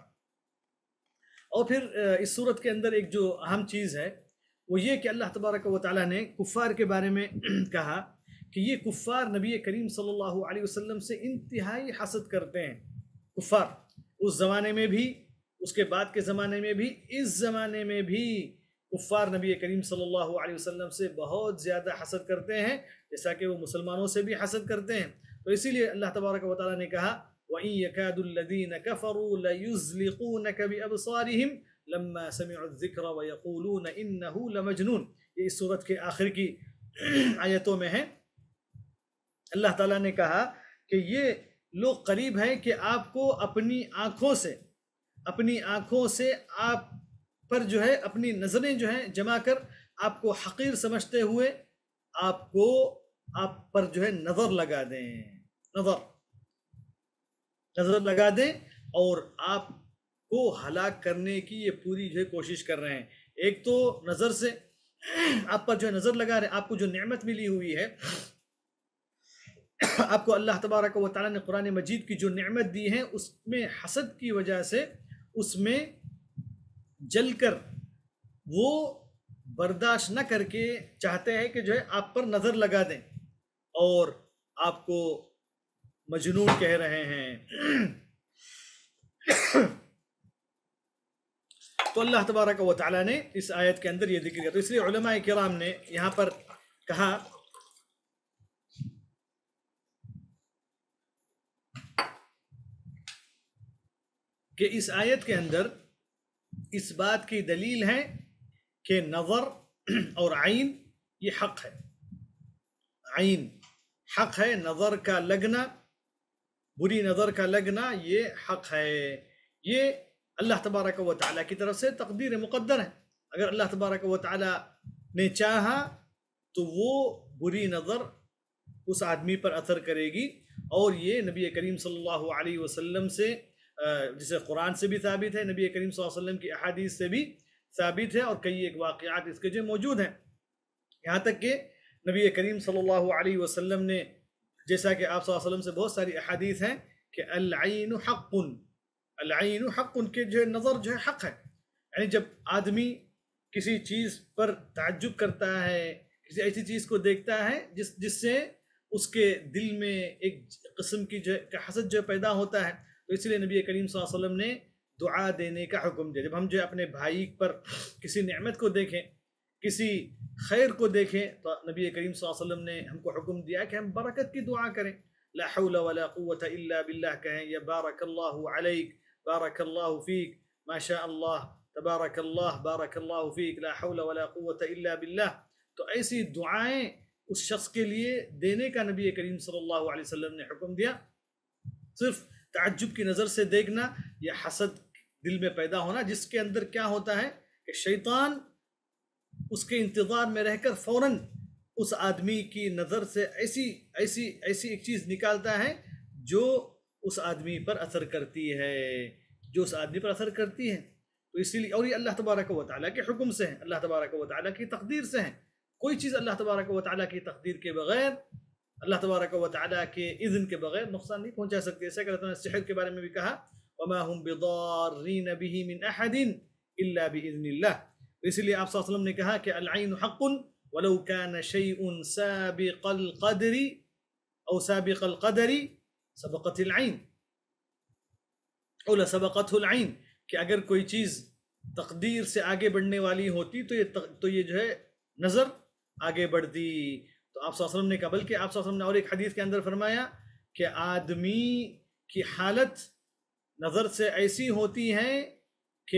اور پھر اس صورت کے اندر ایک جو اہم چیز ہے وہ یہ کہ اللہ تبارک و تعالیٰ نے کفار کے بارے میں کہا کہ یہ کفار نبی کریم صلی اللہ علیہ وسلم سے انتہائی حسد کرتے ہیں. کفار اس زمانے میں بھی، اس کے بعد کے زمانے میں بھی، اس زمانے میں بھی کفار نبی کریم صلی اللہ علیہ وسلم سے بہت زیادہ حسد کرتے ہیں، جیسا کہ وہ مسلمانوں سے بھی حسد کرتے ہیں. تو اسی لیے اللہ تبارک و تعالیٰ نے کہا وَإِن يَكَادُ الَّذِينَ كَفَرُوا لَيُزْلِقُونَكَ بِأَبْصَارِهِمْ لَمَّا سَمِعُوا الذِّكْرَ وَيَقُولُونَ إِنَّهُ لَمَجْنُونَ. یہ اس صورت کے آخر کی آیتوں میں ہے. اللہ تعالیٰ نے کہا کہ یہ لوگ قریب ہیں کہ آپ کو اپنی آنکھوں سے اپنی آنکھوں سے آپ پر جو ہے اپنی نظریں جو ہیں جما کر آپ کو حقیر سمجھتے ہوئے آپ کو آپ پر جو ہے نظر لگا دیں، نظر نظر لگا دیں اور آپ کو ہلاک کرنے کی یہ پوری جو ہے کوشش کر رہے ہیں. ایک تو نظر سے آپ پر جو ہے نظر لگا رہے ہیں، آپ کو جو نعمت ملی ہوئی ہے، آپ کو اللہ تبارک و تعالیٰ نے قرآن مجید کی جو نعمت دی ہے اس میں حسد کی وجہ سے اس میں جل کر وہ برداشت نہ کر کے چاہتے ہیں کہ جو ہے آپ پر نظر لگا دیں اور آپ کو مجنون کہہ رہے ہیں. تو اللہ تبارک و تعالیٰ نے اس آیت کے اندر یہ ذکر کیا. تو اس لیے علماء کرام نے یہاں پر کہا کہ اس آیت کے اندر اس بات کی دلیل ہے کہ نظر اور عین یہ حق ہے. عین حق ہے، نظر کا لگنا، بری نظر کا لگنا یہ حق ہے. یہ اللہ تبارک و تعالیٰ کی طرف سے تقدیر مقدر ہے. اگر اللہ تبارک و تعالیٰ نے چاہا تو وہ بری نظر اس آدمی پر اثر کرے گی، اور یہ نبی کریم صلی اللہ علیہ وسلم سے جسے قرآن سے بھی ثابت ہے، نبی کریم صلی اللہ علیہ وسلم کی احادیث سے بھی ثابت ہے، اور کئی ایک واقعات اس کے جو موجود ہیں. یہاں تک کہ نبی کریم صلی اللہ علیہ وسلم نے، جیسا کہ آپ صلی اللہ علیہ وسلم سے بہت ساری احادیث ہیں کہ العین حق، العین حق، ان کے جو نظر جو ہے حق ہے. یعنی جب آدمی کسی چیز پر تعجب کرتا ہے، کسی ایسی چیز کو دیکھتا ہے جس جس سے اس کے دل میں ایک قسم کی جو حسد جو پیدا ہوتا ہے، تو اس لیے نبی کریم صلی اللہ علیہ وسلم نے دعا دینے کا حکم دیا. جب ہم جو اپنے بھائی پر کسی نعمت کو دیکھیں، کسی خیر کو دیکھیں، تو نبی کریم صلی اللہ علیہ وسلم نے ہم کو حکم دیا کہ ہم برکت کی دعا کریں. لا حول ولا قوت الا باللہ کہیں، یا بارک اللہ علیک، بارک اللہ فیک، ما شاء اللہ، تبارک اللہ، بارک اللہ فیک، لا حول ولا قوت الا باللہ. تو ایسی دعائیں اس شخص کے لیے دینے کا نبی کریم صلی اللہ علیہ وسلم نے حکم دیا. صرف تعجب کی نظر سے دیکھنا، یہ حسد دل میں پیدا ہونا، جس کے اندر کیا ہوتا ہے کہ شیطان اس کے انتظار میں رہ کر فوراً اس آدمی کی نظر سے ایسی ایسی ایسی ایک چیز نکالتا ہے جو اس آدمی پر اثر کرتی ہے جو اس آدمی پر اثر کرتی ہے. تو اسی لیے، اور یہ اللہ تبارک و تعالیٰ کے حکم سے ہیں، اللہ تبارک و تعالیٰ کی تقدیر سے ہیں. کوئی چیز اللہ تبارک و تعالیٰ کی تقدیر کے بغیر، اللہ تبارک و تعالیٰ کے اذن کے بغیر نقصان نہیں پہنچا سکتے. ایسا کہ اللہ تعالیٰ نے سحر کے بارے میں بھی کہا وَمَا هُمْ بِضَارِّينَ بِهِ مِنْ أَحَدٍ إِلَّا بِإِذْنِ اللَّهِ. اس لیے آپ صلی اللہ علیہ وسلم نے کہا کہ العین حق ولو كان شيء سابق القدر او سابق القدری سبقت العین او لسبقت العین، کہ اگر کوئی چیز تقدیر سے آگے بڑھنے والی ہوتی تو یہ تو یہ جو ہے نظر آگے بڑھتی۔ تو آپ صلی اللہ علیہ وسلم نے کہا، بلکہ آپ صلی اللہ علیہ وسلم نے اور ایک حدیث کے اندر فرمایا کہ آدمی کی حالت نظر سے ایسی ہوتی ہے کہ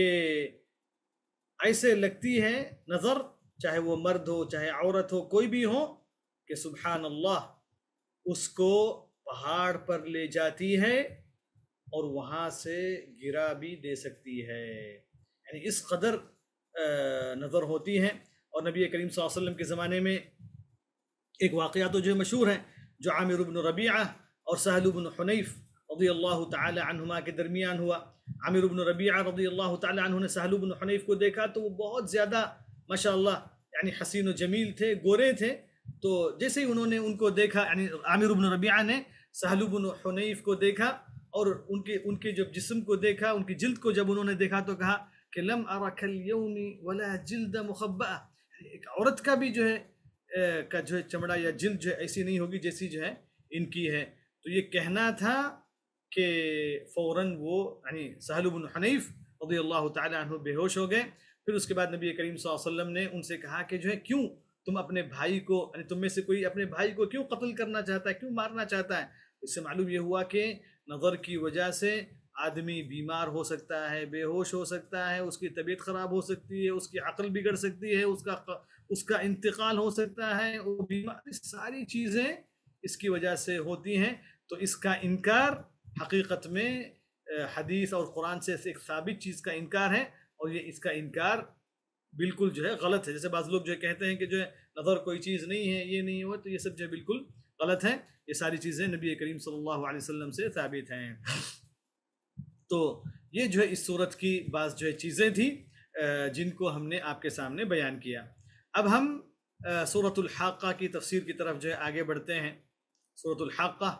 ایسے لگتی ہے نظر، چاہے وہ مرد ہو چاہے عورت ہو کوئی بھی ہو، کہ سبحان اللہ اس کو پہاڑ پر لے جاتی ہے اور وہاں سے گرا بھی دے سکتی ہے، یعنی اس قدر نظر ہوتی ہے۔ اور نبی کریم صلی اللہ علیہ وسلم کے زمانے میں ایک واقعہ تو جو مشہور ہے، جو عامر بن ربیعہ اور سہل بن حنیف رضی اللہ تعالی عنہما کے درمیان ہوا۔ عامر بن ربیعہ رضی اللہ تعالی عنہ نے سہل بن حنیف کو دیکھا تو وہ بہت زیادہ ماشاءاللہ یعنی حسین و جمیل تھے، گورے تھے، تو جیسے ہی انہوں نے ان کو دیکھا، یعنی عامر بن ربیعہ نے سہل بن حنیف کو دیکھا اور ان کے ان کے جب جسم کو دیکھا، ان کی جلد کو جب انہوں نے دیکھا تو کہا کہ لم ارک اليوم ولا جلد مخبأ، ایک عورت کا بھی جو ہے کا جو ہے چمڑا یا جلد جو ہے ایسی نہیں ہوگی جیسی جو ہے ان کی ہے۔ تو یہ کہنا تھا کہ فوراً وہ یعنی سہل بن حنیف رضی اللہ تعالی عنہ بے ہوش ہو گئے۔ پھر اس کے بعد نبی کریم صلی اللہ علیہ وسلم نے ان سے کہا کہ جو ہے کیوں تم اپنے بھائی کو، یعنی تم میں سے کوئی اپنے بھائی کو کیوں قتل کرنا چاہتا ہے، کیوں مارنا چاہتا ہے؟ اس سے معلوم یہ ہوا کہ نظر کی وجہ سے آدمی بیمار ہو سکتا ہے، بے ہوش ہو سکتا ہے، اس کی طبیعت خراب ہو سکتی ہے، اس کی عقل بگڑ سکتی ہے، اس کا اس کا انتقال ہو سکتا ہے، وہ بیمار، ساری چیزیں اس کی وجہ سے ہوتی ہیں۔ تو اس کا انکار حقیقت میں حدیث اور قرآن سے ایک ثابت چیز کا انکار ہے، اور یہ اس کا انکار بالکل جو ہے غلط ہے۔ جیسے بعض لوگ جو کہتے ہیں کہ جو ہے نظر کوئی چیز نہیں ہے، یہ نہیں ہوا، تو یہ سب جو ہے بالکل غلط ہے۔ یہ ساری چیزیں نبی کریم صلی اللہ علیہ وسلم سے ثابت ہیں۔ تو یہ جو ہے اس صورت کی بعض جو ہے چیزیں تھیں جن کو ہم نے آپ کے سامنے بیان کیا۔ اب ہم سورۃ الحاقہ کی تفسیر کی طرف جو ہے آگے بڑھتے ہیں۔ سورۃ الحاقہ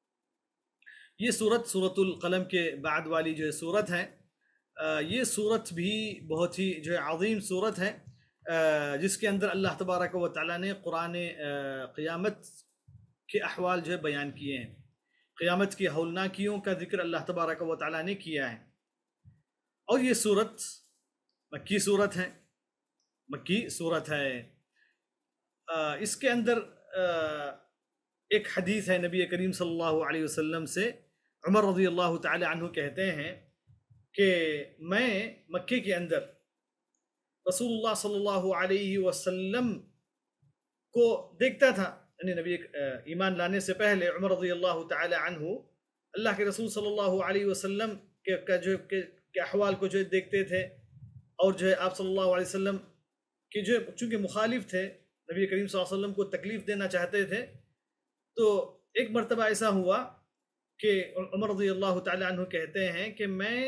یہ سورت سورۃ القلم کے بعد والی جو ہے سورت ہے۔ یہ سورت بھی بہت ہی جو ہے عظیم سورت ہے، جس کے اندر اللہ تبارک و تعالیٰ نے قرآن قیامت کے احوال جو ہے بیان کیے ہیں، قیامت کی ہولناکیوں کا ذکر اللہ تبارک و تعالیٰ نے کیا ہے۔ اور یہ سورت مکی سورت ہے، مکی سورت ہے۔ اس کے اندر ایک حدیث ہے نبی کریم صلی اللہ علیہ وسلم سے، عمر رضی اللہ تعالی عنہ کہتے ہیں کہ میں مکے کے اندر رسول اللہ صلی اللہ علیہ وسلم کو دیکھتا تھا، یعنی نبی ایمان لانے سے پہلے عمر رضی اللہ تعالی عنہ اللہ کے رسول صلی اللہ علیہ وسلم کے جو کے احوال کو جو دیکھتے تھے، اور جو ہے آپ صلی اللہ علیہ وسلم کے جو چونکہ مخالف تھے، نبی کریم صلی اللہ علیہ وسلم کو تکلیف دینا چاہتے تھے، تو ایک مرتبہ ایسا ہوا کہ عمر رضی اللہ تعالی عنہ کہتے ہیں کہ میں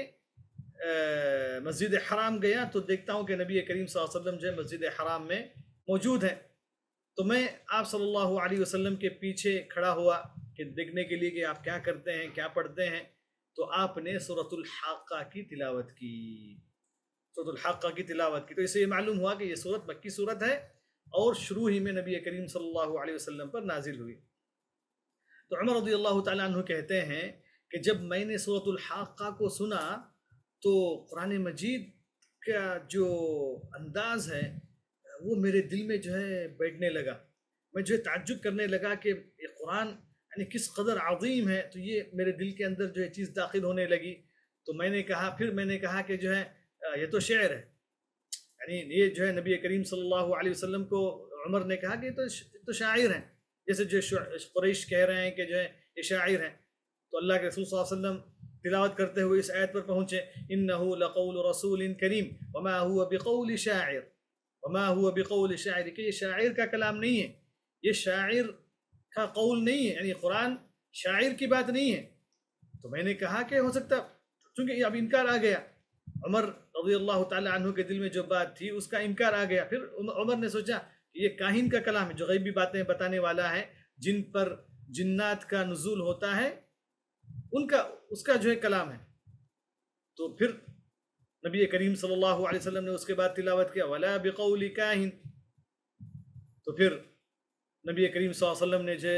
مسجد حرام گیا تو دیکھتا ہوں کہ نبی کریم صلی اللہ علیہ وسلم جو ہے مسجد حرام میں موجود ہیں، تو میں آپ صلی اللہ علیہ وسلم کے پیچھے کھڑا ہوا کہ دیکھنے کے لیے کہ آپ کیا کرتے ہیں، کیا پڑھتے ہیں، تو آپ نے سورۃ الحاقہ کی تلاوت کی، سورۃ الحاقہ کی تلاوت کی۔ تو اس سے یہ معلوم ہوا کہ یہ سورت مکی سورت ہے اور شروع ہی میں نبی کریم صلی اللہ علیہ وسلم پر نازل ہوئی۔ تو عمر رضی اللہ تعالیٰ عنہ کہتے ہیں کہ جب میں نے سورۃ الحاقہ کو سنا تو قرآن مجید کا جو انداز ہے وہ میرے دل میں جو ہے بیٹھنے لگا، میں جو ہے تعجب کرنے لگا کہ یہ قرآن یعنی کس قدر عظیم ہے، تو یہ میرے دل کے اندر جو ہے چیز داخل ہونے لگی۔ تو میں نے کہا پھر میں نے کہا کہ جو ہے یہ تو شعر ہے، یعنی یہ جو ہے نبی کریم صلی اللہ علیہ وسلم کو عمر نے کہا کہ یہ تو شاعر ہیں، جیسے جو قریش کہہ رہے ہیں کہ جو ہے یہ شاعر ہیں۔ تو اللہ کے رسول صلی اللہ علیہ وسلم تلاوت کرتے ہوئے اس آیت پر پہنچے، انہ لقول رسول کریم وما هو بقول شاعر، وما هو بقول شاعر، کہ یہ شاعر کا کلام نہیں ہے، یہ شاعر کا قول نہیں ہے، یعنی قرآن شاعر کی بات نہیں ہے۔ تو میں نے کہا کہ ہو سکتا، چونکہ اب انکار آ گیا، عمر رضی اللہ تعالی عنہ کے دل میں جو بات تھی اس کا انکار آ گیا۔ پھر عمر نے سوچا کہ یہ کاہن کا کلام ہے، جو غیبی باتیں بتانے والا ہے، جن پر جنات کا نزول ہوتا ہے، ان کا اس کا جو ہے کلام ہے۔ تو پھر نبی کریم صلی اللہ علیہ وسلم نے اس کے بعد تلاوت کیا وَلَا بِقَوْلِ كَاهِن، تو پھر نبی کریم صلی اللہ علیہ وسلم نے جو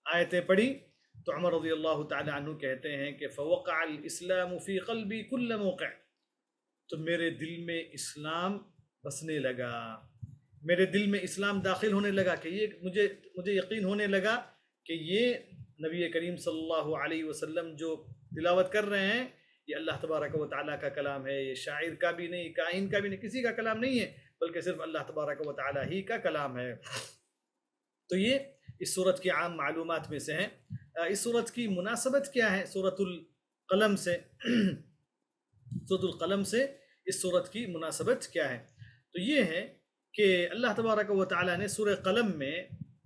آیتیں پڑھی تو عمر رضی اللہ تعالی عنہ کہتے ہیں کہ فوقع الاسلام فی قلبی کل موقع، تو میرے دل میں اسلام بسنے لگا، میرے دل میں اسلام داخل ہونے لگا کہ یہ مجھے مجھے یقین ہونے لگا کہ یہ نبی کریم صلی اللہ علیہ وسلم جو تلاوت کر رہے ہیں یہ اللہ تبارک و تعالیٰ کا کلام ہے، یہ شاعر کا بھی نہیں، کاہن کا بھی نہیں، کسی کا کلام نہیں ہے، بلکہ صرف اللہ تبارک و تعالیٰ ہی کا کلام ہے۔ تو یہ اس سورت کی عام معلومات میں سے ہیں۔ اس سورت کی مناسبت کیا ہے سورۃ القلم سے؟ سورۃ القلم سے اس سورت کی مناسبت کیا ہے؟ تو یہ ہے کہ اللہ تبارک و تعالیٰ نے سورہ قلم میں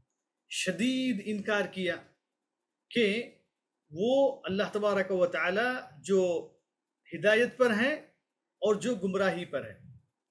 شدید انکار کیا کہ وہ اللہ تبارک و تعالیٰ جو ہدایت پر ہیں اور جو گمراہی پر ہے،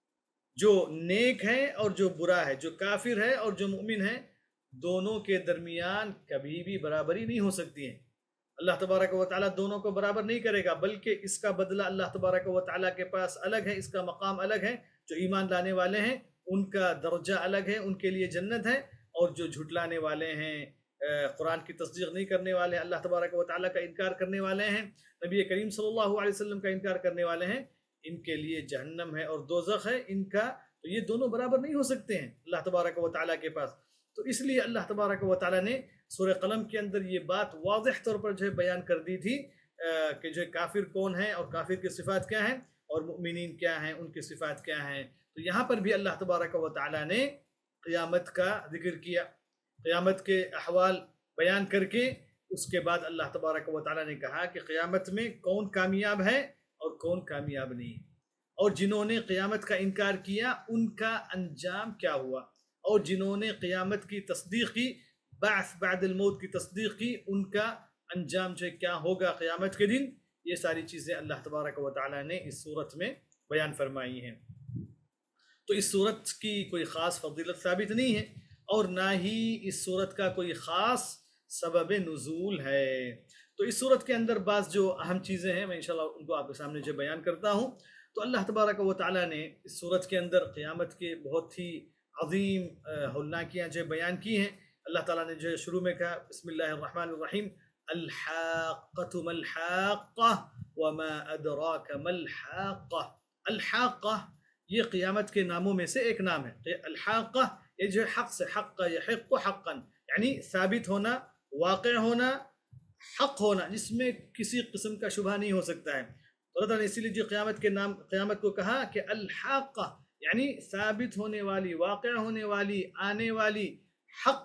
جو نیک ہے اور جو برا ہے، جو کافر ہے اور جو مومن ہے، دونوں کے درمیان کبھی بھی برابری نہیں ہو سکتی ہے۔ اللہ تبارک و تعالیٰ دونوں کو برابر نہیں کرے گا، بلکہ اس کا بدلہ اللہ تبارک و تعالیٰ کے پاس الگ ہے، اس کا مقام الگ ہے۔ جو ایمان لانے والے ہیں ان کا درجہ الگ ہے، ان کے لیے جنت ہے، اور جو جھٹلانے والے ہیں، قرآن کی تصدیق نہیں کرنے والے ہیں، اللہ تبارک و تعالیٰ کا انکار کرنے والے ہیں، نبی کریم صلی اللہ علیہ وسلم کا انکار کرنے والے ہیں، ان کے لیے جہنم ہے اور دوزخ ہے ان کا۔ تو یہ دونوں برابر نہیں ہو سکتے ہیں اللہ تبارک و تعالیٰ کے پاس۔ تو اس لیے اللہ تبارک و تعالیٰ نے سورہ قلم کے اندر یہ بات واضح طور پر جو ہے بیان کر دی تھی کہ جو کافر کون ہے اور کافر کی صفات کیا ہیں اور مؤمنین کیا ہیں، ان کی صفات کیا ہیں۔ تو یہاں پر بھی اللہ تبارک و تعالیٰ نے قیامت کا ذکر کیا، قیامت کے احوال بیان کر کے اس کے بعد اللہ تبارک و تعالیٰ نے کہا کہ قیامت میں کون کامیاب ہے اور کون کامیاب نہیں، اور جنہوں نے قیامت کا انکار کیا ان کا انجام کیا ہوا، اور جنہوں نے قیامت کی تصدیق کی، بعث بعد الموت کی تصدیق کی، ان کا انجام جو کیا ہوگا قیامت کے دن۔ یہ ساری چیزیں اللہ تبارک و تعالیٰ نے اس صورت میں بیان فرمائی ہیں۔ تو اس صورت کی کوئی خاص فضیلت ثابت نہیں ہے، اور نہ ہی اس صورت کا کوئی خاص سبب نزول ہے۔ تو اس صورت کے اندر بعض جو اہم چیزیں ہیں میں انشاءاللہ ان کو آپ کے سامنے جو بیان کرتا ہوں۔ تو اللہ تبارک و تعالیٰ نے اس صورت کے اندر قیامت کے بہت ہی عظیم ہولناکیاں جو بیان کی ہیں۔ اللہ تعالیٰ نے جو شروع میں کہا بسم اللہ الرحمن الرحیم، الحاقۃ ما الحاقۃ وما ادراک ما الحاقۃ۔ الحاقہ یہ قیامت کے ناموں میں سے ایک نام ہے۔ الحاقہ یہ جو حق سے، حق یحق حقا، یعنی ثابت ہونا، واقع ہونا، حق ہونا، جس میں کسی قسم کا شبہ نہیں ہو سکتا ہے۔ اللہ تعالیٰ نے اسی لیے جو قیامت کے نام قیامت کو کہا کہ الحاقہ، یعنی ثابت ہونے والی، واقع ہونے والی، آنے والی، حق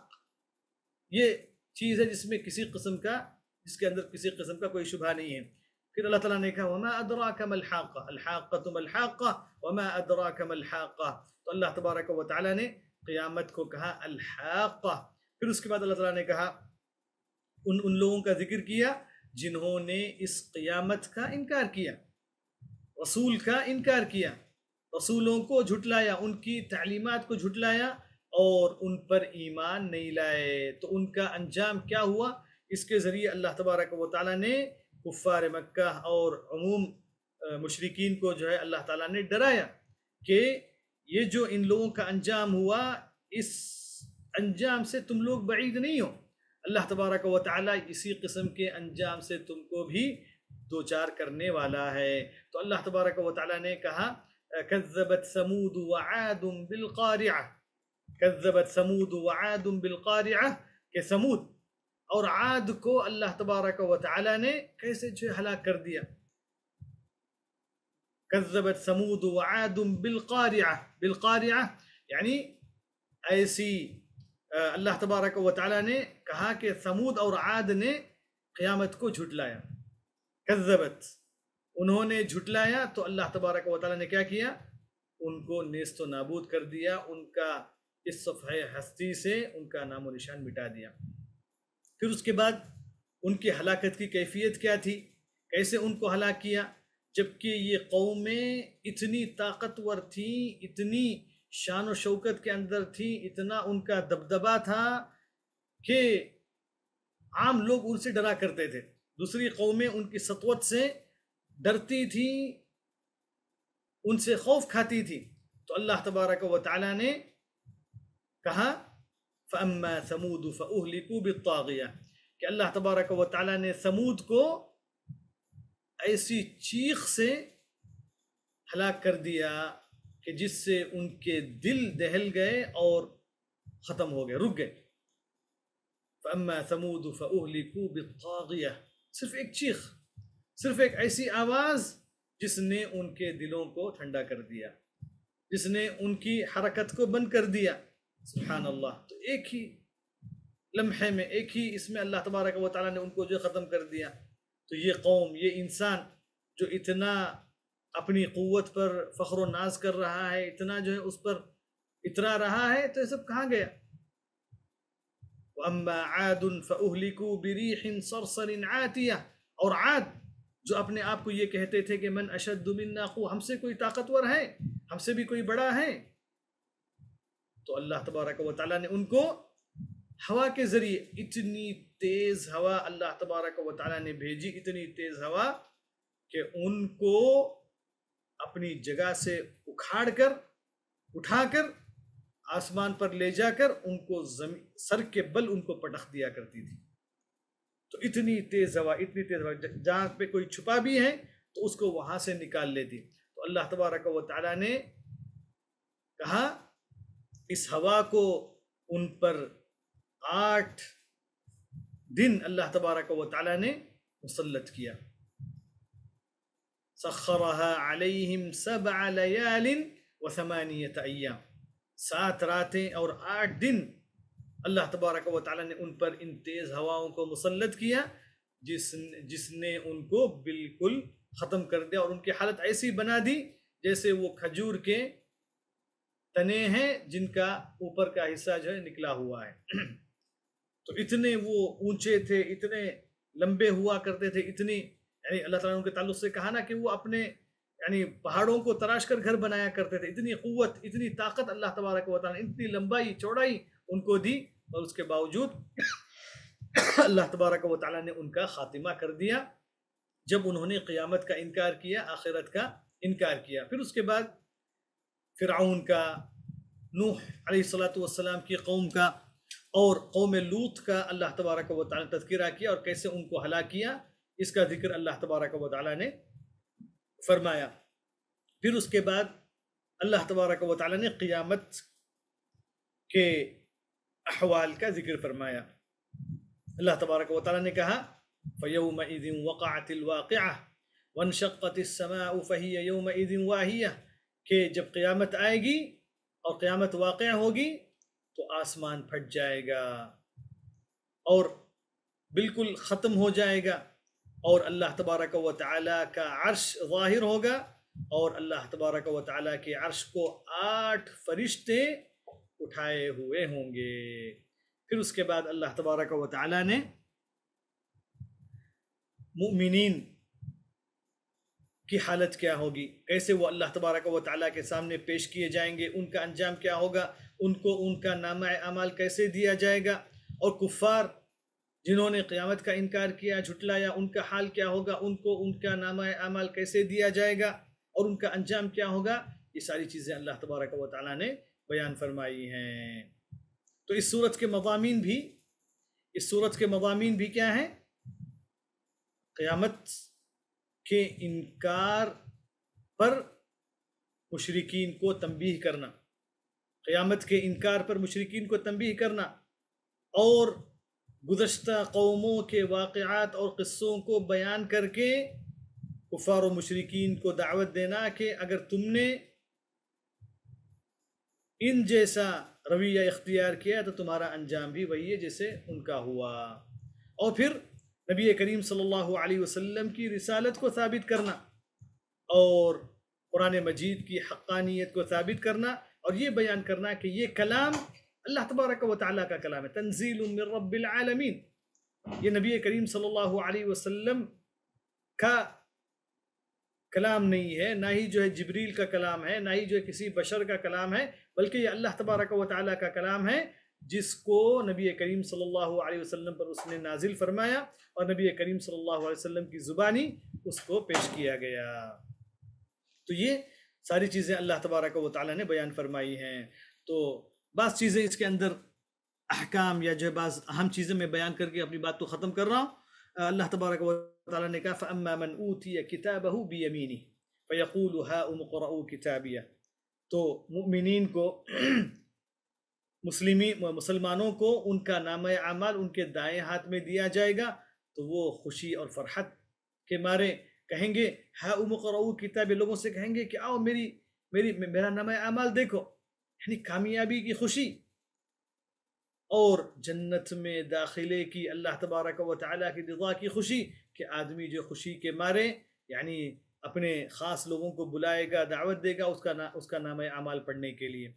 یہ چیز ہے جس میں کسی قسم کا، جس کے اندر کسی قسم کا کوئی شبہ نہیں ہے۔ پھر اللہ تعالیٰ نے کہا وما ادراک ما الحاقہ، الحاقۃ ما الحاقہ وما ادراک ما الحاقہ۔ تو اللہ تبارک و تعالیٰ نے قیامت کو کہا الحاقہ۔ پھر اس کے بعد اللہ تعالیٰ نے کہا ان ان لوگوں کا ذکر کیا جنہوں نے اس قیامت کا انکار کیا، رسول کا انکار کیا، رسولوں کو جھٹلایا، ان کی تعلیمات کو جھٹلایا اور ان پر ایمان نہیں لائے۔ تو ان کا انجام کیا ہوا؟ اس کے ذریعے اللہ تبارک و تعالیٰ نے کفار مکہ اور عموم مشرکین کو جو ہے اللہ تعالیٰ نے ڈرایا کہ یہ جو ان لوگوں کا انجام ہوا، اس انجام سے تم لوگ بعید نہیں ہو۔ اللہ تبارک و تعالیٰ اسی قسم کے انجام سے تم کو بھی دوچار کرنے والا ہے۔ تو اللہ تبارک و تعالیٰ نے کہا کذبت ثمود وعاد بالقارعہ، کذبت ثمود وعاد بالقارعہ، کہ ثمود اور عاد کو اللہ تبارک و تعالیٰ نے کیسے جو ہلاک کر دیا۔ کذبت ثمود وعاد بالقارعہ، بالقارعہ یعنی ایسی، اللہ تبارک و تعالیٰ نے کہا کہ ثمود اور عاد نے قیامت کو جھٹلایا، کذبت، انہوں نے جھٹلایا، تو اللہ تبارک و تعالیٰ نے کیا کیا؟ ان کو نیست و نابود کر دیا، ان کا اس صفحہ ہستی سے ان کا نام و نشان مٹا دیا۔ پھر اس کے بعد ان کی ہلاکت کی کیفیت کیا تھی، کیسے ان کو ہلاک کیا؟ جبکہ یہ قومیں اتنی طاقتور تھیں، اتنی شان و شوکت کے اندر تھی، اتنا ان کا دبدبا تھا کہ عام لوگ ان سے ڈرا کرتے تھے، دوسری قومیں ان کی سطوت سے ڈرتی تھیں، ان سے خوف کھاتی تھی۔ تو اللہ تبارک و تعالیٰ نے کہا فَأَمَّا ثَمُودُ فَأُهْلِكُوا بِالطَّاغِيَةِ، کہ اللہ تبارک و تعالیٰ نے سمود کو ایسی چیخ سے ہلاک کر دیا کہ جس سے ان کے دل دہل گئے اور ختم ہو گئے، رک گئے۔ فَأَمَّا ثَمُودُ فَأُهْلِكُوا بِالطَّاغِيَةِ، صرف ایک چیخ، صرف ایک ایسی آواز جس نے ان کے دلوں کو ٹھنڈا کر دیا، جس نے ان کی حرکت کو بند کر دیا۔ سبحان اللہ، تو ایک ہی لمحے میں، ایک ہی اس میں اللہ تبارک و تعالیٰ نے ان کو جو ختم کر دیا۔ تو یہ قوم، یہ انسان جو اتنا اپنی قوت پر فخر و ناز کر رہا ہے، اتنا جو ہے اس پر اترا رہا ہے، تو یہ سب کہاں گیا؟ وَأَمَّا عَادٌ فَأُهْلِكُوا بِرِيحٍ صَرْصَرٍ عَاتِيَةٍ، اور عاد جو اپنے آپ کو یہ کہتے تھے کہ من اشد منا قوة، ہم سے کوئی طاقتور ہے، ہم سے بھی کوئی بڑا ہے، تو اللہ تبارک و تعالیٰ نے ان کو ہوا کے ذریعے، اتنی تیز ہوا اللہ تبارک و تعالیٰ نے بھیجی، اتنی تیز ہوا کہ ان کو اپنی جگہ سے اکھاڑ کر، اٹھا کر آسمان پر لے جا کر ان کو سر کے بل ان کو پٹخ دیا کرتی تھی۔ تو اتنی تیز ہوا، اتنی تیز ہوا، جہاں پہ کوئی چھپا بھی ہے تو اس کو وہاں سے نکال لیتی۔ تو اللہ تبارک و تعالیٰ نے کہا اس ہوا کو ان پر آٹھ دن اللہ تبارک و تعالیٰ نے مسلط کیا۔ سخرها علیہم سبع لیال وثمانیۃ ایام، سات راتیں اور آٹھ دن اللہ تبارک و تعالیٰ نے ان پر ان تیز ہواؤں کو مسلط کیا، جس جس نے ان کو بالکل ختم کر دیا، اور ان کی حالت ایسی بنا دی جیسے وہ کھجور کے تنے ہیں جن کا اوپر کا حصہ جو ہے نکلا ہوا ہے۔ تو اتنے وہ اونچے تھے، اتنے لمبے ہوا کرتے تھے، اتنی، یعنی اللہ تعالیٰ نے ان کے تعلق سے کہا نا کہ وہ اپنے یعنی پہاڑوں کو تراش کر گھر بنایا کرتے تھے، اتنی قوت، اتنی طاقت اللہ تبارک و تعالیٰ نے، اتنی لمبائی چوڑائی ان کو دی، اور اس کے باوجود اللہ تبارک و تعالیٰ نے ان کا خاتمہ کر دیا جب انہوں نے قیامت کا انکار کیا، آخرت کا انکار کیا۔ پھر اس کے بعد فرعون کا، نوح علیہ الصلوۃ والسلام کی قوم کا، اور قوم لوط کا اللہ تبارک و تعالیٰ نے تذکرہ کیا اور کیسے ان کو ہلاک کیا، اس کا ذکر اللہ تبارک و تعالیٰ نے فرمایا۔ پھر اس کے بعد اللہ تبارک و تعالیٰ نے قیامت کے احوال کا ذکر فرمایا۔ اللہ تبارک و تعالیٰ نے کہا فَيَوْمَئِذٍ وَقَعَتِ الْوَاقِعَةُ وَانشَقَّتِ السَّمَاءُ فَهِيَ يَوْمَئِذٍ وَاهِيَةٌ، کہ جب قیامت آئے گی اور قیامت واقع ہوگی تو آسمان پھٹ جائے گا اور بالکل ختم ہو جائے گا، اور اللہ تبارک و تعالیٰ کا عرش ظاہر ہوگا، اور اللہ تبارک و تعالیٰ کے عرش کو آٹھ فرشتے اٹھائے ہوئے ہوں گے۔ پھر اس کے بعد اللہ تبارک و تعالیٰ نے مؤمنین کی حالت کیا ہوگی، کیسے وہ اللہ تبارک و تعالیٰ کے سامنے پیش کیے جائیں گے، ان کا انجام کیا ہوگا، ان کو ان کا نامہ اعمال کیسے دیا جائے گا، اور کفار جنہوں نے قیامت کا انکار کیا، جھٹلایا، ان کا حال کیا ہوگا، ان کو ان کا نامہ اعمال کیسے دیا جائے گا اور ان کا انجام کیا ہوگا، یہ ساری چیزیں اللہ تبارک و تعالیٰ نے بیان فرمائی ہیں۔ تو اس صورت کے مضامین بھی اس صورت کے مضامین بھی کیا ہیں؟ قیامت کے انکار پر مشرکین کو تنبیہ کرنا، قیامت کے انکار پر مشرکین کو تنبیہ کرنا، اور گزشتہ قوموں کے واقعات اور قصوں کو بیان کر کے کفار و مشرکین کو دعوت دینا کہ اگر تم نے ان جیسا رویہ اختیار کیا تو تمہارا انجام بھی وہی ہے جیسے ان کا ہوا۔ اور پھر نبی کریم صلی اللہ علیہ وسلم کی رسالت کو ثابت کرنا، اور قرآن مجید کی حقانیت کو ثابت کرنا، اور یہ بیان کرنا کہ یہ کلام اللہ تبارک و تعالیٰ کا کلام ہے، تنزیل من رب العالمین، یہ نبی کریم صلی اللہ علیہ وسلم کا کلام نہیں ہے، نہ ہی جو ہے جبریل کا کلام ہے، نہ ہی جو ہے کسی بشر کا کلام ہے، بلکہ یہ اللہ تبارک و تعالیٰ کا کلام ہے جس کو نبی کریم صلی اللہ علیہ وسلم پر اس نے نازل فرمایا، اور نبی کریم صلی اللہ علیہ وسلم کی زبانی اس کو پیش کیا گیا۔ تو یہ ساری چیزیں اللہ تبارک و تعالیٰ نے بیان فرمائی ہیں۔ تو بعض چیزیں اس کے اندر احکام یا جو بعض اہم چیزیں میں بیان کر کے اپنی بات کو ختم کر رہا ہوں. اللہ تبارک و تعالیٰ نے کہا فَأَمَّا مَنْ أُوتِيَ كِتَابَهُ بِيَمِينِهِ فَيَقُولُ هَاؤُمُ اقْرَءُوا كِتَابِيَهْ. تو مؤمنین کو مسلمی مسلمانوں کو ان کا نامہ اعمال ان کے دائیں ہاتھ میں دیا جائے گا تو وہ خوشی اور فرحت کے مارے کہیں گے هَاؤُمُ اقْرَءُوا كِتَابِيَهْ، لوگوں سے کہیں گے کہ آؤ میری میری میرا نامہ اعمال دیکھو، یعنی کامیابی کی خوشی اور جنت میں داخلے کی اللہ تبارک و تعالیٰ کی رضا کی خوشی، کہ آدمی جو خوشی کے مارے یعنی اپنے خاص لوگوں کو بلائے گا، دعوت دے گا اس کا اس کا نامہ اعمال پڑھنے کے لیے.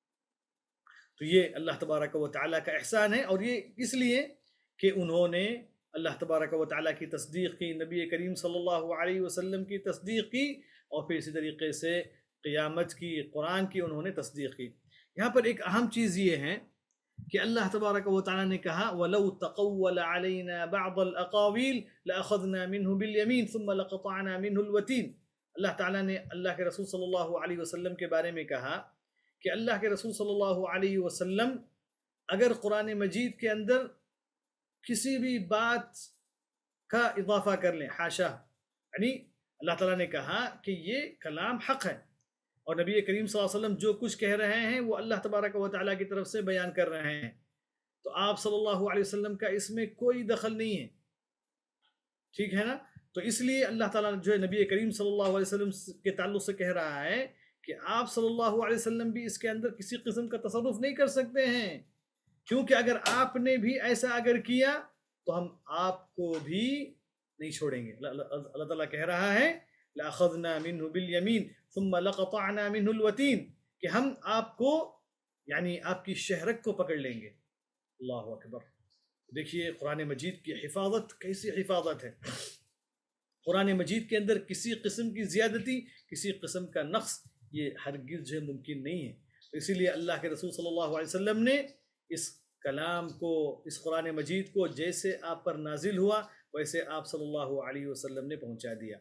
تو یہ اللہ تبارک و تعالیٰ کا احسان ہے، اور یہ اس لیے کہ انہوں نے اللہ تبارک و تعالیٰ کی تصدیق کی، نبی کریم صلی اللہ علیہ وسلم کی تصدیق کی، اور پھر اسی طریقے سے قیامت کی، قرآن کی انہوں نے تصدیق کی. یہاں پر ایک اہم چیز یہ ہے کہ اللہ تبارک و تعالیٰ نے کہا وَلَوْ تَقَوَّلَ عَلَيْنَا بَعْضَ الْأَقَاوِيلِ لَأَخَذْنَا مِنْهُ بِالْيَمِينِ ثُمَّ لَقَطَعْنَا مِنْهُ الْوَتِينَ. اللہ تعالیٰ نے اللہ کے رسول صلی اللہ علیہ وسلم کے بارے میں کہا کہ اللہ کے رسول صلی اللہ علیہ وسلم اگر قرآن مجید کے اندر کسی بھی بات کا اضافہ کر لیں، حاشا، یعنی اللہ تعالیٰ نے کہا کہ یہ کلام حق ہے، اور نبی کریم صلی اللہ علیہ وسلم جو کچھ کہہ رہے ہیں وہ اللہ تبارک و تعالیٰ کی طرف سے بیان کر رہے ہیں، تو آپ صلی اللہ علیہ وسلم کا اس میں کوئی دخل نہیں ہے. ٹھیک ہے نا؟ تو اس لیے اللہ تعالیٰ جو ہے نبی کریم صلی اللہ علیہ وسلم کے تعلق سے کہہ رہا ہے کہ آپ صلی اللہ علیہ وسلم بھی اس کے اندر کسی قسم کا تصرف نہیں کر سکتے ہیں، کیونکہ اگر آپ نے بھی ایسا اگر کیا تو ہم آپ کو بھی نہیں چھوڑیں گے. اللہ تعالیٰ کہہ رہا ہے لَأَخَذْنَا مِنْهُ بِالْيَمِينِ ثُمَّ لَقَطَعْنَا مِنْهُ الْوَتِينَ، کہ ہم آپ کو یعنی آپ کی شہرک کو پکڑ لیں گے. اللہ اکبر. دیکھیے قرآن مجید کی حفاظت کیسی حفاظت ہے. قرآن مجید کے اندر کسی قسم کی زیادتی، کسی قسم کا نقص یہ ہرگز جو ممکن نہیں ہے. اسی لیے اللہ کے رسول صلی اللہ علیہ وسلم نے اس کلام کو، اس قرآن مجید کو جیسے آپ پر نازل ہوا ویسے آپ صلی اللہ علیہ وسلم نے پہنچا دیا.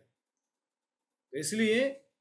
اس لیے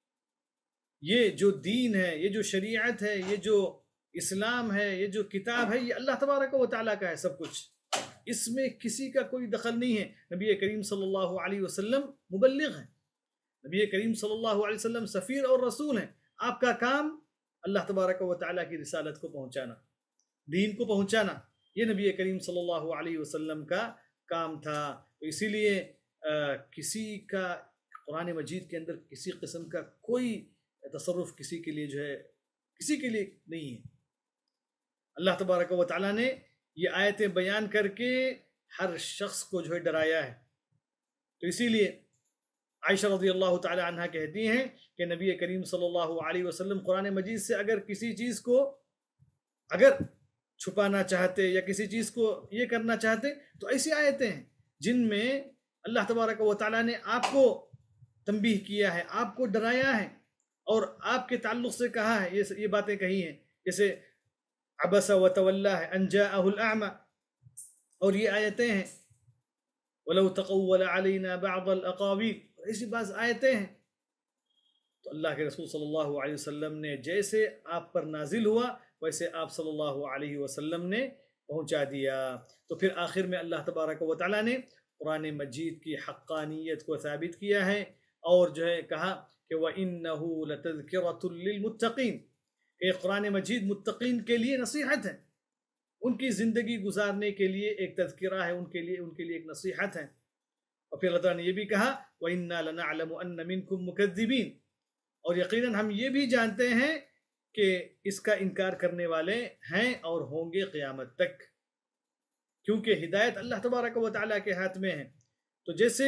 یہ جو دین ہے، یہ جو شریعت ہے، یہ جو اسلام ہے، یہ جو کتاب ہے، یہ اللہ تبارک و تعالیٰ کا ہے سب کچھ، اس میں کسی کا کوئی دخل نہیں ہے. نبی کریم صلی اللہ علیہ وسلم مبلغ ہیں، نبی کریم صلی اللہ علیہ وسلم سفیر اور رسول ہیں. آپ کا کام اللہ تبارک و تعالیٰ کی رسالت کو پہنچانا، دین کو پہنچانا، یہ نبی کریم صلی اللہ علیہ وسلم کا کام تھا. تو اسی لیے کسی کا قرآن مجید کے اندر کسی قسم کا کوئی تصرف کسی کے لیے جو ہے کسی کے لیے نہیں ہے. اللہ تبارک و تعالیٰ نے یہ آیتیں بیان کر کے ہر شخص کو جو ہے ڈرایا ہے. تو اسی لیے عائشہ رضی اللہ تعالی عنہ کہتی ہیں کہ نبی کریم صلی اللہ علیہ وسلم قرآن مجید سے اگر کسی چیز کو اگر چھپانا چاہتے یا کسی چیز کو یہ کرنا چاہتے تو ایسی آیتیں ہیں جن میں اللہ تبارک و تعالیٰ نے آپ کو تنبیہ کیا ہے، آپ کو ڈرایا ہے، اور آپ کے تعلق سے کہا ہے، یہ یہ باتیں کہی ہیں، جیسے عبس وتولى ان جاءه الاعمى، اور یہ آیتیں ہیں ولو تقول علينا بعض الاقاويل، ایسی بعض آیتیں ہیں. تو اللہ کے رسول صلی اللہ علیہ وسلم نے جیسے آپ پر نازل ہوا ویسے آپ صلی اللہ علیہ وسلم نے پہنچا دیا. تو پھر آخر میں اللہ تبارک و تعالیٰ نے قرآن مجید کی حقانیت کو ثابت کیا ہے، اور جو ہے کہا کہ وَإِنَّهُ لَتَذْكِرَةٌ لِّلْمُتَّقِينَ، کہ قرآن مجید متقین کے لیے نصیحت ہے، ان کی زندگی گزارنے کے لیے ایک تذکرہ ہے، ان کے لیے ان کے لیے ایک نصیحت ہے. اور پھر اللہ تعالیٰ نے یہ بھی کہا وَإِنَّا لَنَعْلَمُ أَنَّ مِنْكُمْ مُكَذِّبِينَ، اور یقیناً ہم یہ بھی جانتے ہیں کہ اس کا انکار کرنے والے ہیں اور ہوں گے قیامت تک، کیونکہ ہدایت اللہ تبارک و تعالیٰ کے ہاتھ میں ہے. تو جیسے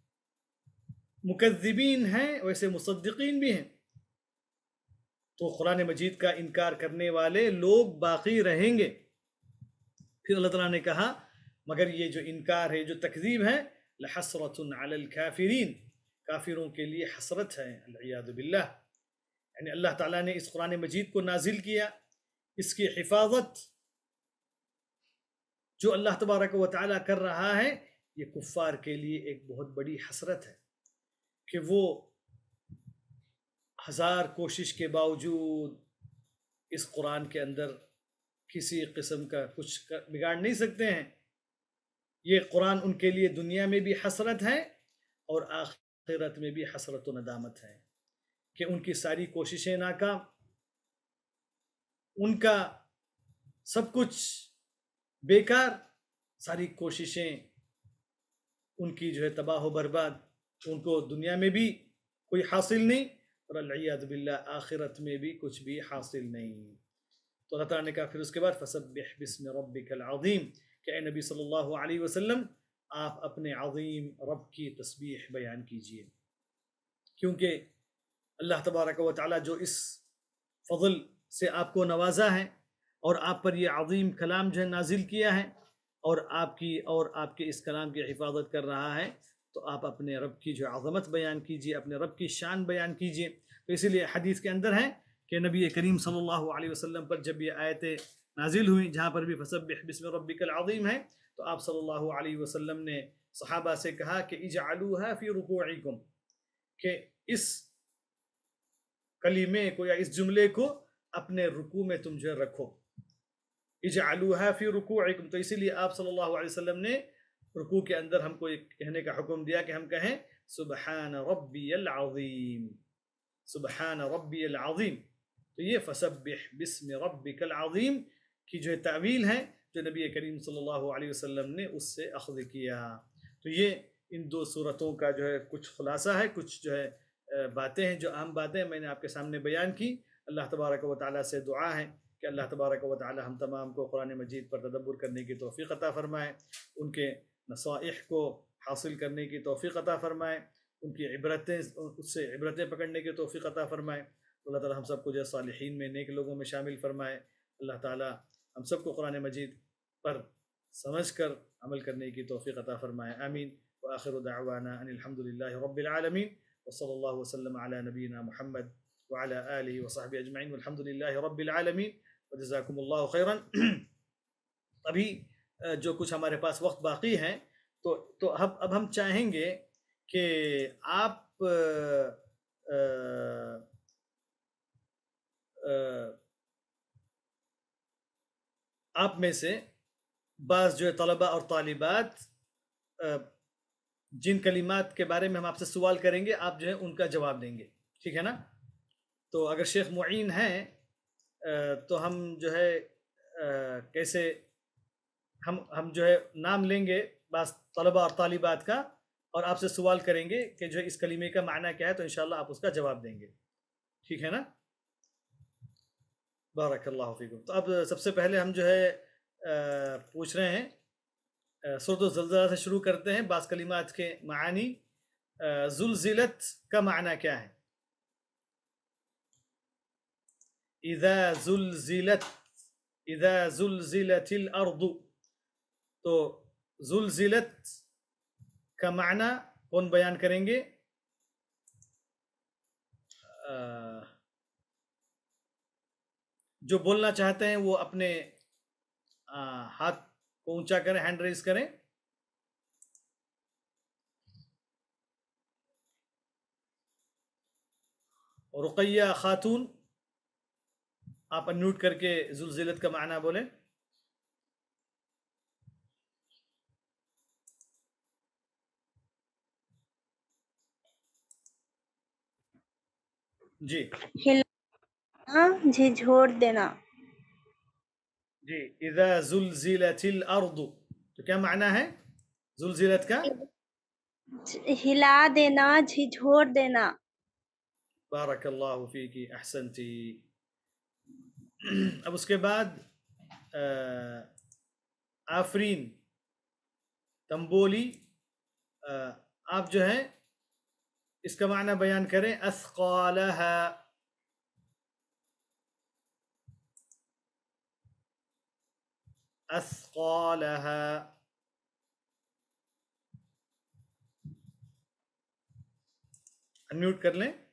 مکذبین ہیں ویسے مصدقین بھی ہیں. تو قرآن مجید کا انکار کرنے والے لوگ باقی رہیں گے. پھر اللہ تعالیٰ نے کہا مگر یہ جو انکار ہے، جو تکذیب ہے، لحسرۃ علی الکافرین، کافروں کے لیے حسرت ہے، العیاذ باللہ. یعنی اللہ تعالیٰ نے اس قرآن مجید کو نازل کیا، اس کی حفاظت جو اللہ تبارک و تعالیٰ کر رہا ہے، یہ کفار کے لیے ایک بہت بڑی حسرت ہے کہ وہ ہزار کوشش کے باوجود اس قرآن کے اندر کسی قسم کا کچھ بگاڑ نہیں سکتے ہیں۔ یہ قرآن ان کے لیے دنیا میں بھی حسرت ہے اور آخرت میں بھی حسرت و ندامت ہے کہ ان کی ساری کوششیں ناکام، ان کا سب کچھ بیکار، ساری کوششیں ان کی جو ہے تباہ و برباد، ان کو دنیا میں بھی کوئی حاصل نہیں اور العیاذ باللہ آخرت میں بھی کچھ بھی حاصل نہیں۔ تو اللہ تعالیٰ نے کہا پھر اس کے بعد فسبح بسم ربک العظیم کہ اے نبی صلی اللہ علیہ وسلم آپ اپنے عظیم رب کی تسبیح بیان کیجئے، کیونکہ اللہ تبارک و تعالیٰ جو اس فضل سے آپ کو نوازا ہے اور آپ پر یہ عظیم کلام جو ہے نازل کیا ہے اور آپ کی اور آپ کے اس کلام کی حفاظت کر رہا ہے، تو آپ اپنے رب کی جو عظمت بیان کیجئے، اپنے رب کی شان بیان کیجئے۔ تو اسی لیے حدیث کے اندر ہے کہ نبی کریم صلی اللہ علیہ وسلم پر جب یہ آیتیں نازل ہوئیں جہاں پر بھی فسبح بسم ربک العظیم ہے، تو آپ صلی اللہ علیہ وسلم نے صحابہ سے کہا کہ اجعلوها فی رکوعکم، کہ اس کلمے کو یا اس جملے کو اپنے رکوع میں تم جو رکھو، اجعلوها فی رکوعکم۔ تو اسی لیے آپ صلی اللہ علیہ وسلم نے رکوع کے اندر ہم کو ایک کہنے کا حکم دیا کہ ہم کہیں سبحان ربی العظیم، سبحان ربی العظیم۔ تو یہ فسبح بسم ربک العظیم کی جو تعویل ہے جو نبی کریم صلی اللہ علیہ وسلم نے اس سے اخذ کیا۔ تو یہ ان دو صورتوں کا جو ہے کچھ خلاصہ ہے، کچھ جو ہے باتیں ہیں جو اہم باتیں میں نے آپ کے سامنے بیان کی۔ اللہ تبارک و تعالیٰ سے دعا ہے کہ اللہ تبارک و تعالیٰ ہم تمام کو قرآن مجید پر تدبر کرنے کی توفیق عطا فرمائے، ان کے نصائح کو حاصل کرنے کی توفیق عطا فرمائے، ان کی عبرتیں اس سے عبرتیں پکڑنے کی توفیق عطا فرمائے۔ اللہ تعالیٰ ہم سب کو جو صالحین میں نیک لوگوں میں شامل فرمائے۔ اللہ تعالیٰ ہم سب کو قرآن مجید پر سمجھ کر عمل کرنے کی توفیق عطا فرمائے، آمین۔ وآخر دعوانا ان الحمد للہ رب العالمین وصلی اللہ وسلم علی نبینا محمد وعلی آلہ وصحبہ اجمعین والحمد للہ رب العالمین وجزاکم اللہ خیرا۔ ابھی جو کچھ ہمارے پاس وقت باقی ہے تو تو اب اب ہم چاہیں گے کہ آپ آ, آ, آپ میں سے بعض جو ہے طلباء اور طالبات جن کلمات کے بارے میں ہم آپ سے سوال کریں گے آپ جو ہے ان کا جواب دیں گے، ٹھیک ہے نا؟ تو اگر شیخ معین ہیں تو ہم جو ہے کیسے ہم ہم جو ہے نام لیں گے بعض طلباء اور طالبات کا اور آپ سے سوال کریں گے کہ جو ہے اس کلمے کا معنی کیا ہے، تو انشاءاللہ آپ اس کا جواب دیں گے، ٹھیک ہے نا؟ بارک اللہ فیکم۔ تو اب سب سے پہلے ہم جو ہے پوچھ رہے ہیں سورۃ الزلزلہ سے شروع کرتے ہیں، بعض کلمات کے معانی۔ زلزلت کا معنی کیا ہے؟ اذا زلزلت، اذا زلزلت الارض، تو زلزلت کا معنی کون بیان کریں گے؟ جو بولنا چاہتے ہیں وہ اپنے ہاتھ کو اونچا کریں، ہینڈ ریز کریں۔ رقیہ خاتون، آپ انمیوٹ کر کے زلزلت کا معنی بولیں۔ جی ہلنا، جھنجھوڑ دینا۔ جی اذا زلزلت الارض، تو کیا معنی ہے زلزلت کا؟ ہلا دینا، جھنجھوڑ دینا۔ بارک اللہ فیکی، احسنتی۔ اب اس کے بعد آفرین تنبولی، آپ جو ہے اس کا معنی بیان کریں۔ اثقالہا، اثقالہا، انمیوٹ کر لیں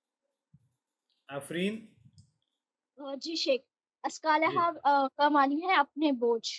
آفرین۔ جی شیخ، اثقالہا کا معنی ہے اپنے بوجھ۔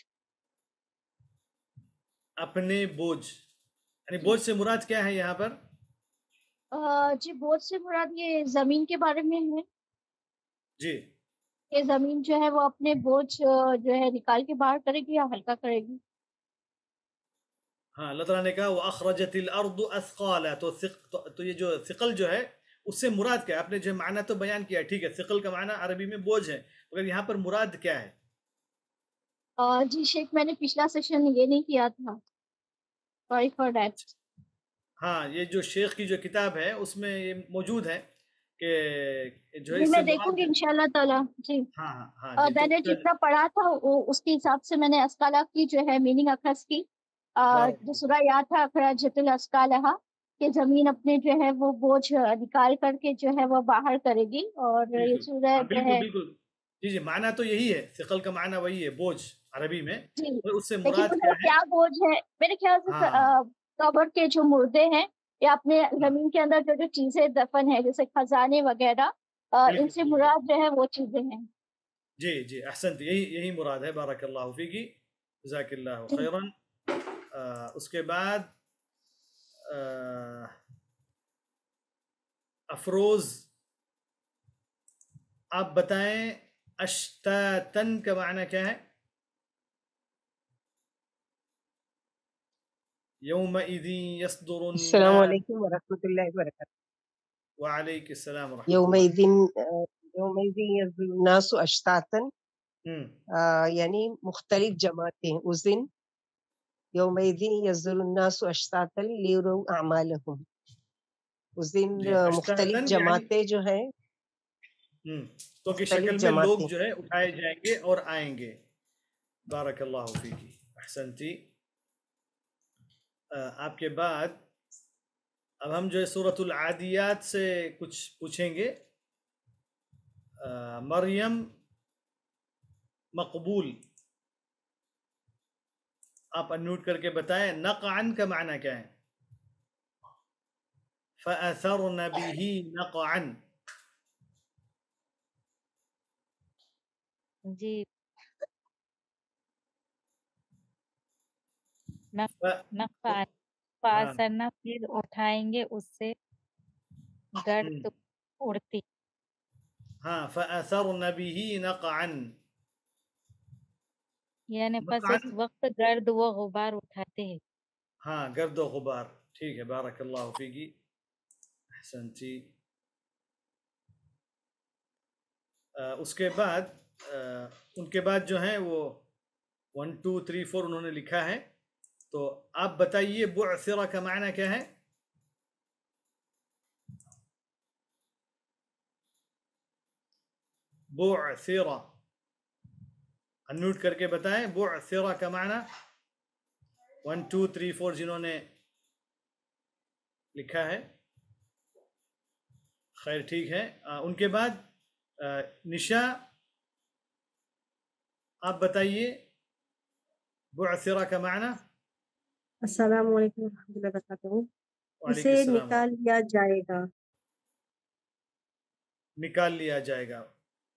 اپنے بوجھ، یعنی بوجھ سے مراد کیا ہے یہاں پر؟ جی بوجھ سے مراد یہ زمین کے بارے میں ہے۔ جی کہ زمین جو ہے وہ اپنے بوجھ آ، جو ہے نکال کے باہر کرے گی یا ہلکا کرے گی؟ ہاں اللہ تعالیٰ نے کہا وَأَخْرَجَتِ الْأَرْضُ أَثْقَالَهَا، تو ثق- تو تو یہ جو ثقل جو ہے اس سے مراد کیا ہے؟ آپ نے جو معنی تو بیان کیا، ٹھیک ہے، ثقل کا معنی عربی میں بوجھ ہے، مگر یہاں پر مراد کیا ہے؟ آ، جی شیخ، میں نے پچھلا سیشن یہ نہیں کیا تھا، سوری فار دیٹ. ہاں یہ جو شیخ کی جو کتاب ہے اس میں یہ موجود ہے کہ جو ہے جی اس میں سے دیکھوں مراد گی انشاءاللہ تعالیٰ. جی ہاں ہاں ہاں آ، جی تو میں نے اس کا جتنا پڑھا تھا وہ اس کے حساب سے میں نے اسکالہ کی جو ہے میننگ اخذ کی. آ، بارک جو سورہ یاد تھا اخرجت الاسکالہ، کہ زمین اپنے جو ہے وہ بوجھ نکال کر کے جو ہے وہ باہر کرے گی، اور یہ بالکل سورہ ہاں جو بالکل ہے. بالکل جی جی معنی تو یہی ہے، ثقل کا معنی وہی ہے، بوجھ عربی میں، جی اور اس سے لیکن مراد مجھے کیا وہ ہے؟ کیا بوجھ ہے میرے خیال سے ہاں آ، قبر کے جو مردے ہیں یا اپنے ہاں زمین کے اندر جو جو چیزیں دفن ہیں جیسے خزانے وغیرہ، آ، ان بالکل سے بالکل مراد جو ہے وہ چیزیں ہیں. جی جی احسنت، یہی یہی مراد ہے، بارک اللہ فیکی، جزاک اللہ جی خیراً. آ، اس کے بعد آ، افروز آپ بتائیں اشتاتن کا معنی کیا ہے؟ یومئذ یصدر السلام الناس. علیکم ورحمۃ اللہ وبرکاتہ. وعلیک السلام ورحمۃ اللہ. یومئذ یومئذ یصدر الناس اشتاتا، ہم آ، یعنی مختلف جماعتیں اس دن. یومئذ یصدر الناس اشتاتا لیروا اعمالهم، اس دن جی آ، مختلف اشتاتن یعنی جماعتیں جو ہیں، ہم تو کی مختلف شکل میں لوگ جماعتیں. جو ہے اٹھائے جائیں گے اور آئیں گے. بارک اللہ فیکی، احسنتی. آ، آپ کے بعد اب ہم جو ہے سورۃ العادیات سے کچھ پوچھیں گے. آ، مریم مقبول، آپ انمیوٹ کر کے بتائیں نقعن کا معنی کیا ہے؟ فَأَثَرْنَ بِهِ نَقْعًا. جی نق ف- نقع ہاں فاثرنا، پھر اٹھائیں گے اس سے ہم، گرد اڑتی. ہاں فَأَثَرْنَ بِهِ نَقْعًا. یعنی پس اس نقعًا وقت گرد و غبار اٹھاتے ہیں. ہاں گرد و غبار، ٹھیک ہے، بارک اللہ فیکی، احسنتی. آ، اس کے بعد آ، ان کے بعد جو ہیں وہ ون ٹو تھری فور انہوں نے لکھا ہے، تو آپ بتائیے بعثرہ کا معنی کیا ہے؟ بعثرہ انمیوٹ کر کے بتائیں بعثرہ کا معنی. ون ٹو تھری فور جنہوں نے لکھا ہے، خیر ٹھیک ہے. آ، ان کے بعد آ، نشا آپ بتائیے بعثرہ کا معنی. السلام علیکم ورحمۃ اللہ وبرکاتہ. وعلیکم اسے السلام نکال ورحمۃ لیا جائے گا. اللہ، نکال لیا جائے گا.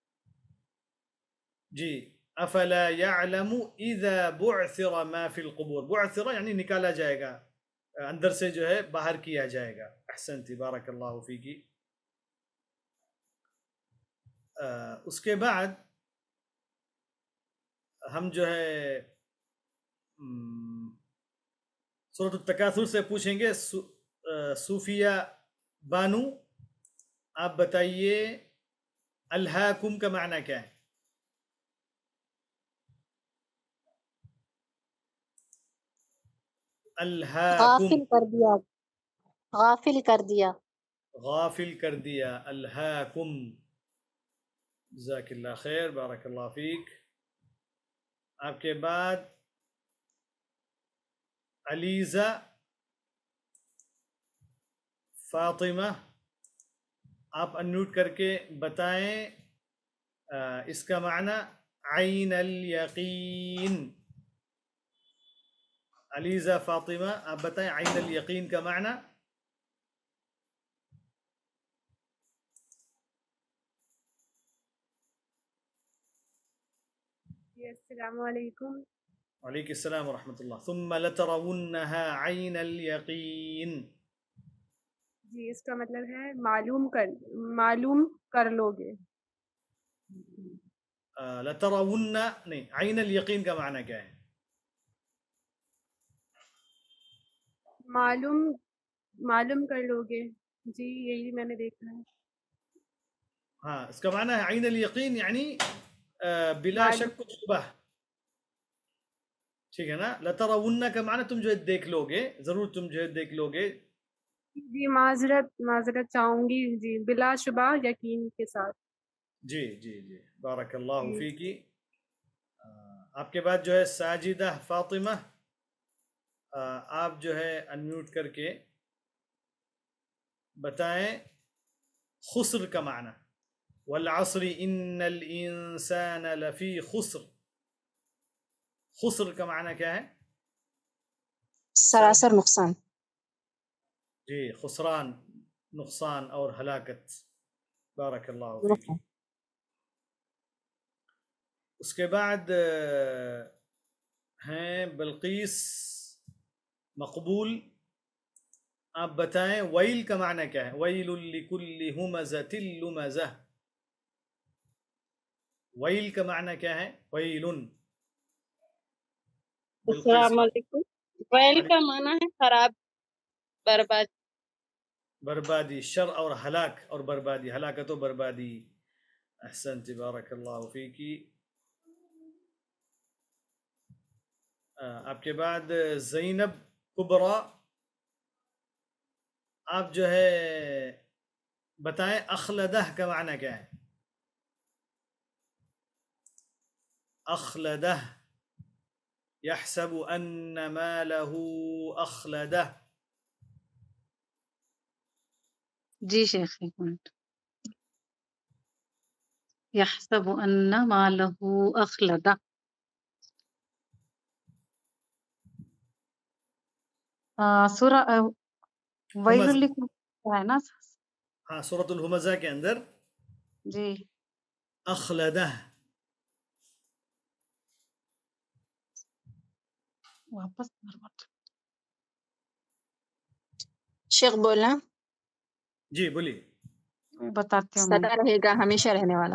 جی افلا يعلم اذا بعثر ما في القبور، بعثر یعنی نکالا جائے گا، اندر سے جو ہے باہر کیا جائے گا. احسنتی، بارک اللہ فیکی. آ، اس کے بعد ہم جو ہے م، سورۃ التکاثر سے پوچھیں گے. سو- آ، صوفیہ بانو آپ بتائیے الہاکم کا معنی کیا ہے؟ الہاکم، غافل کر دیا، غافل کر دیا. غافل کر دیا، الہاکم. جزاک اللہ خیر، بارک اللہ فیک. آپ کے بعد علیزہ فاطمہ، آپ انمیوٹ کر کے بتائیں آ، اس کا معنی عین الیقین. علیزہ فاطمہ آپ بتائیں عین الیقین کا معنی. جی السلام علیکم. وعلیکم السلام ورحمۃ اللہ. ثم لترونها عین الیقین. جی اس کا مطلب ہے معلوم کر معلوم کر لو گے. لترون نہیں عین الیقین کا معنی کیا ہے؟ معلوم معلوم کر لو گے. جی یہی میں نے دیکھا ہے. ہاں اس کا معنی ہے عین الیقین یعنی بلا معلوم. شک و شبہ. ٹھیک ہے نا. لترون کا معنی تم جو ہے دیکھ لو گے، ضرور تم جو ہے دیکھ لو گے. جی معذرت معذرت چاہوں گی. جی بلا شبہ یقین کے ساتھ. جی جی جی بارک اللہ جی. فیکی. آپ کے بعد جو ہے ساجدہ فاطمہ، آپ جو ہے انمیوٹ کر کے بتائیں خسر کا معنی. والعصر ان الانسان لفی خسر. خسر کا معنی کیا ہے؟ سراسر نقصان. جی خسران، نقصان اور ہلاکت. بارک اللہ فیکی. اس کے بعد ہیں بلقیس مقبول، آپ بتائیں ویل کا معنی کیا ہے؟ ویل لکل ہمزۃ لمزہ. ویل کا معنی کیا ہے؟ ویل. السلام علیکم. ویل کا معنی ہے خراب، برباد. بربادی، شر اور ہلاک اور بربادی، ہلاکت و بربادی. احسنت بارک اللہ فیکی. آپ کے بعد زینب کبرا، آپ جو ہے بتائیں اخلدہ کا معنی کیا ہے؟ اخلدہ یحسب ان مالہ اخلدہ. جی شیخ ایک منٹ. یحسب ان مالہ اخلدہ. سورہ ویل لکل ہے نا؟ ہاں سورۃ الہمزہ کے اندر جی اخلدہ. واپس شیخ بولنا. جی بولیے. بتاتی ہوں. سدا رہے گا، ہمیشہ رہنے والا.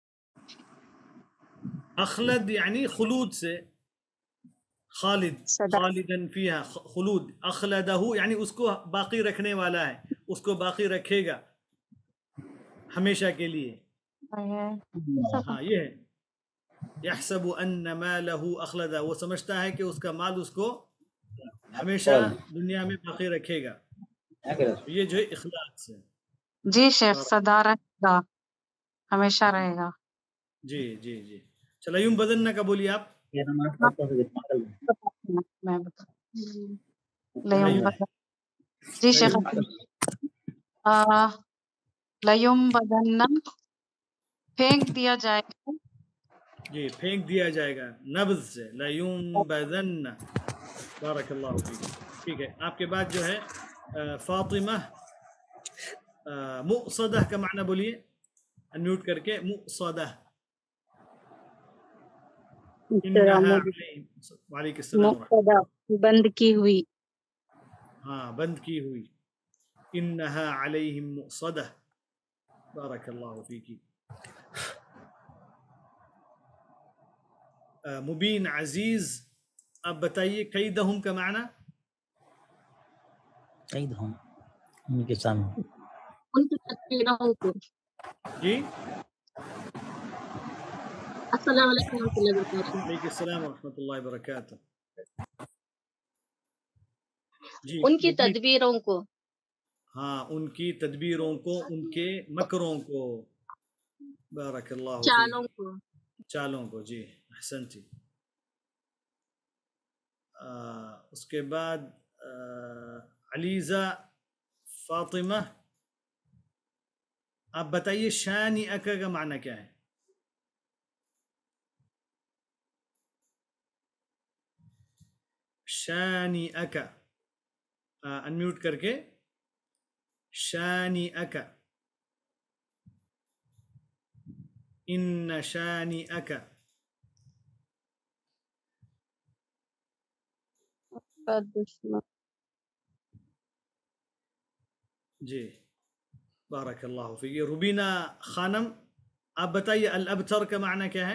اخلد یعنی خلود سے، خالد، سدا. خالدن فیہا، خلود. اخلدہ یعنی اس کو باقی رکھنے والا ہے، اس کو باقی رکھے گا ہمیشہ کے لیے. ہاں یہ ہے یحسب ان مالہ اخلدہ، وہ سمجھتا ہے کہ اس کا مال اس کو ہمیشہ دنیا میں باقی رکھے گا. یہ جو ہے اخلاق سے. جی شیخ سدا رہے گا، ہمیشہ رہے گا. جی جی جی. چلو یوں بدلنا کا بولیے آپ. میں بتا جی شیخ لیوم بدن پھینک دیا جائے گا. جی پھینک دیا جائے گا، نبض سے. لیوم بارک اللہ فیک. ٹھیک ہے. آپ کے بعد جو ہے فاطمہ مؤصدہ کا معنی بولیے انمیوٹ کر کے. مؤصدہ. وعلیکم السلام. مقتدا بند کی ہوئی. ہاں بند کی ہوئی. انہا علیہم مؤصدہ. بارک اللہ فیکی. مبین عزیز، آپ بتائیے قیدہم کا معنی. قیدہم ان کے سامنے. ان کی تدبیروں کو. جی السلام علیکم ورحمۃ اللہ وبرکاتہ. وعلیکم السلام ورحمۃ اللہ وبرکاتہ. جی ان کی تدبیروں کو. ہاں ان کی تدبیروں کو، ان کے مکروں کو. بارک اللہ فیک. چالوں کو. چالوں کو. جی احسنتی. اس کے بعد علیزہ فاطمہ، آپ بتائیے شانئک کا معنی کیا ہے؟ شانئک انمیوٹ کر کے. شانئک. ان شانئک. جی بارک اللہ فیک. روبینہ خانم، آپ بتائیے الابتر کا معنی کیا ہے؟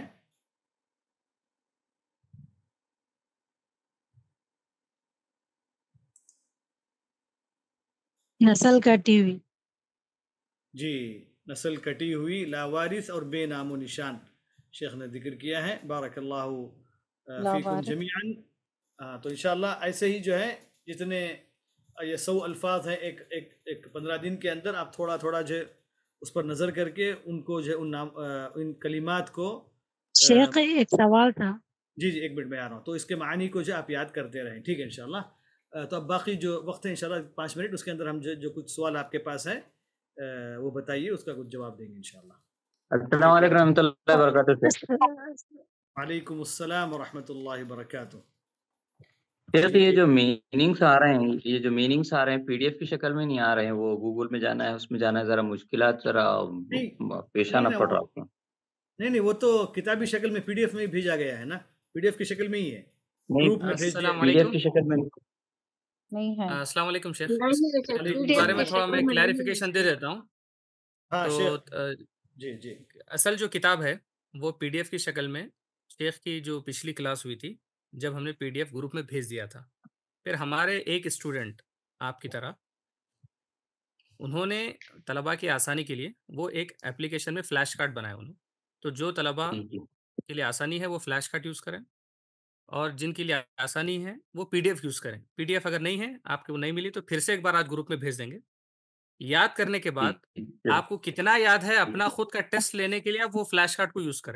نسل کٹی ہوئی. جی نسل کٹی ہوئی، لاوارث اور بے نام و نشان شیخ نے ذکر کیا ہے. بارک اللہ فیکم جمیعا. ہاں تو انشاءاللہ ایسے ہی جو ہے جتنے یہ سو الفاظ ہیں ایک ایک ایک پندرہ دن کے اندر آپ تھوڑا تھوڑا جو اس پر نظر کر کے ان کو جو ان نام ان کلمات کو. شیخ ایک سوال تھا. جی جی ایک منٹ میں آ رہا ہوں. تو اس کے معانی کو جو آپ یاد کرتے رہیں. ٹھیک ہے انشاءاللہ. تو اب باقی جو وقت ہے انشاءاللہ پانچ منٹ، اس کے اندر ہم جو, جو کچھ سوال آپ کے پاس ہے وہ بتائیے، اس کا کچھ جواب دیں گے انشاءاللہ. السلام علیکم ورحمۃ اللہ وبرکاتہ. وعلیکم السلام ورحمۃ اللہ وبرکاتہ. شیخ یہ جو میننگس آ رہے ہیں یہ جو میننگس آ رہے ہیں پی ڈی ایف کی شکل میں نہیں آ رہے ہیں، وہ گوگل میں جانا ہے، اس میں جانا ہے، ذرا مشکلات ذرا پیش آنا پڑ رہا آپ کو. نہیں نہیں وہ تو کتابی شکل میں پی ڈی ایف میں بھیجا گیا ہے نا، پی ڈی ایف کی شکل میں ہی ہے. گروپ میں بھیج دیا. پی ڈی ایف کی شکل میں نہیں ہے. السلام علیکم شیخ. اس بارے میں تھوڑا میں کلیریفیکیشن دے دیتا ہوں. تو جی جی اصل جو کتاب ہے وہ پی ڈی ایف کی شکل میں شیخ کی جو پچھلی کلاس ہوئی تھی جب ہم نے پی ڈی ایف گروپ میں بھیج دیا تھا، پھر ہمارے ایک اسٹوڈنٹ آپ کی طرح انہوں نے طلباء کی آسانی کے لیے وہ ایک اپلیکیشن میں فلیش کارڈ بنایا انہوں. تو جو طلباء کے لیے آسانی ہے وہ فلیش کارڈ یوز کریں، اور جن کے لیے آسانی ہے وہ پی ڈی ایف یوز کریں. پی ڈی ایف اگر نہیں ہے، آپ کو نہیں ملی، تو پھر سے ایک بار آج گروپ میں بھیج دیں گے. یاد کرنے کے بعد آپ کو کتنا یاد ہے اپنا خود کا ٹیسٹ لینے کے لیے آپ وہ فلیش کارڈ کو یوز کریں.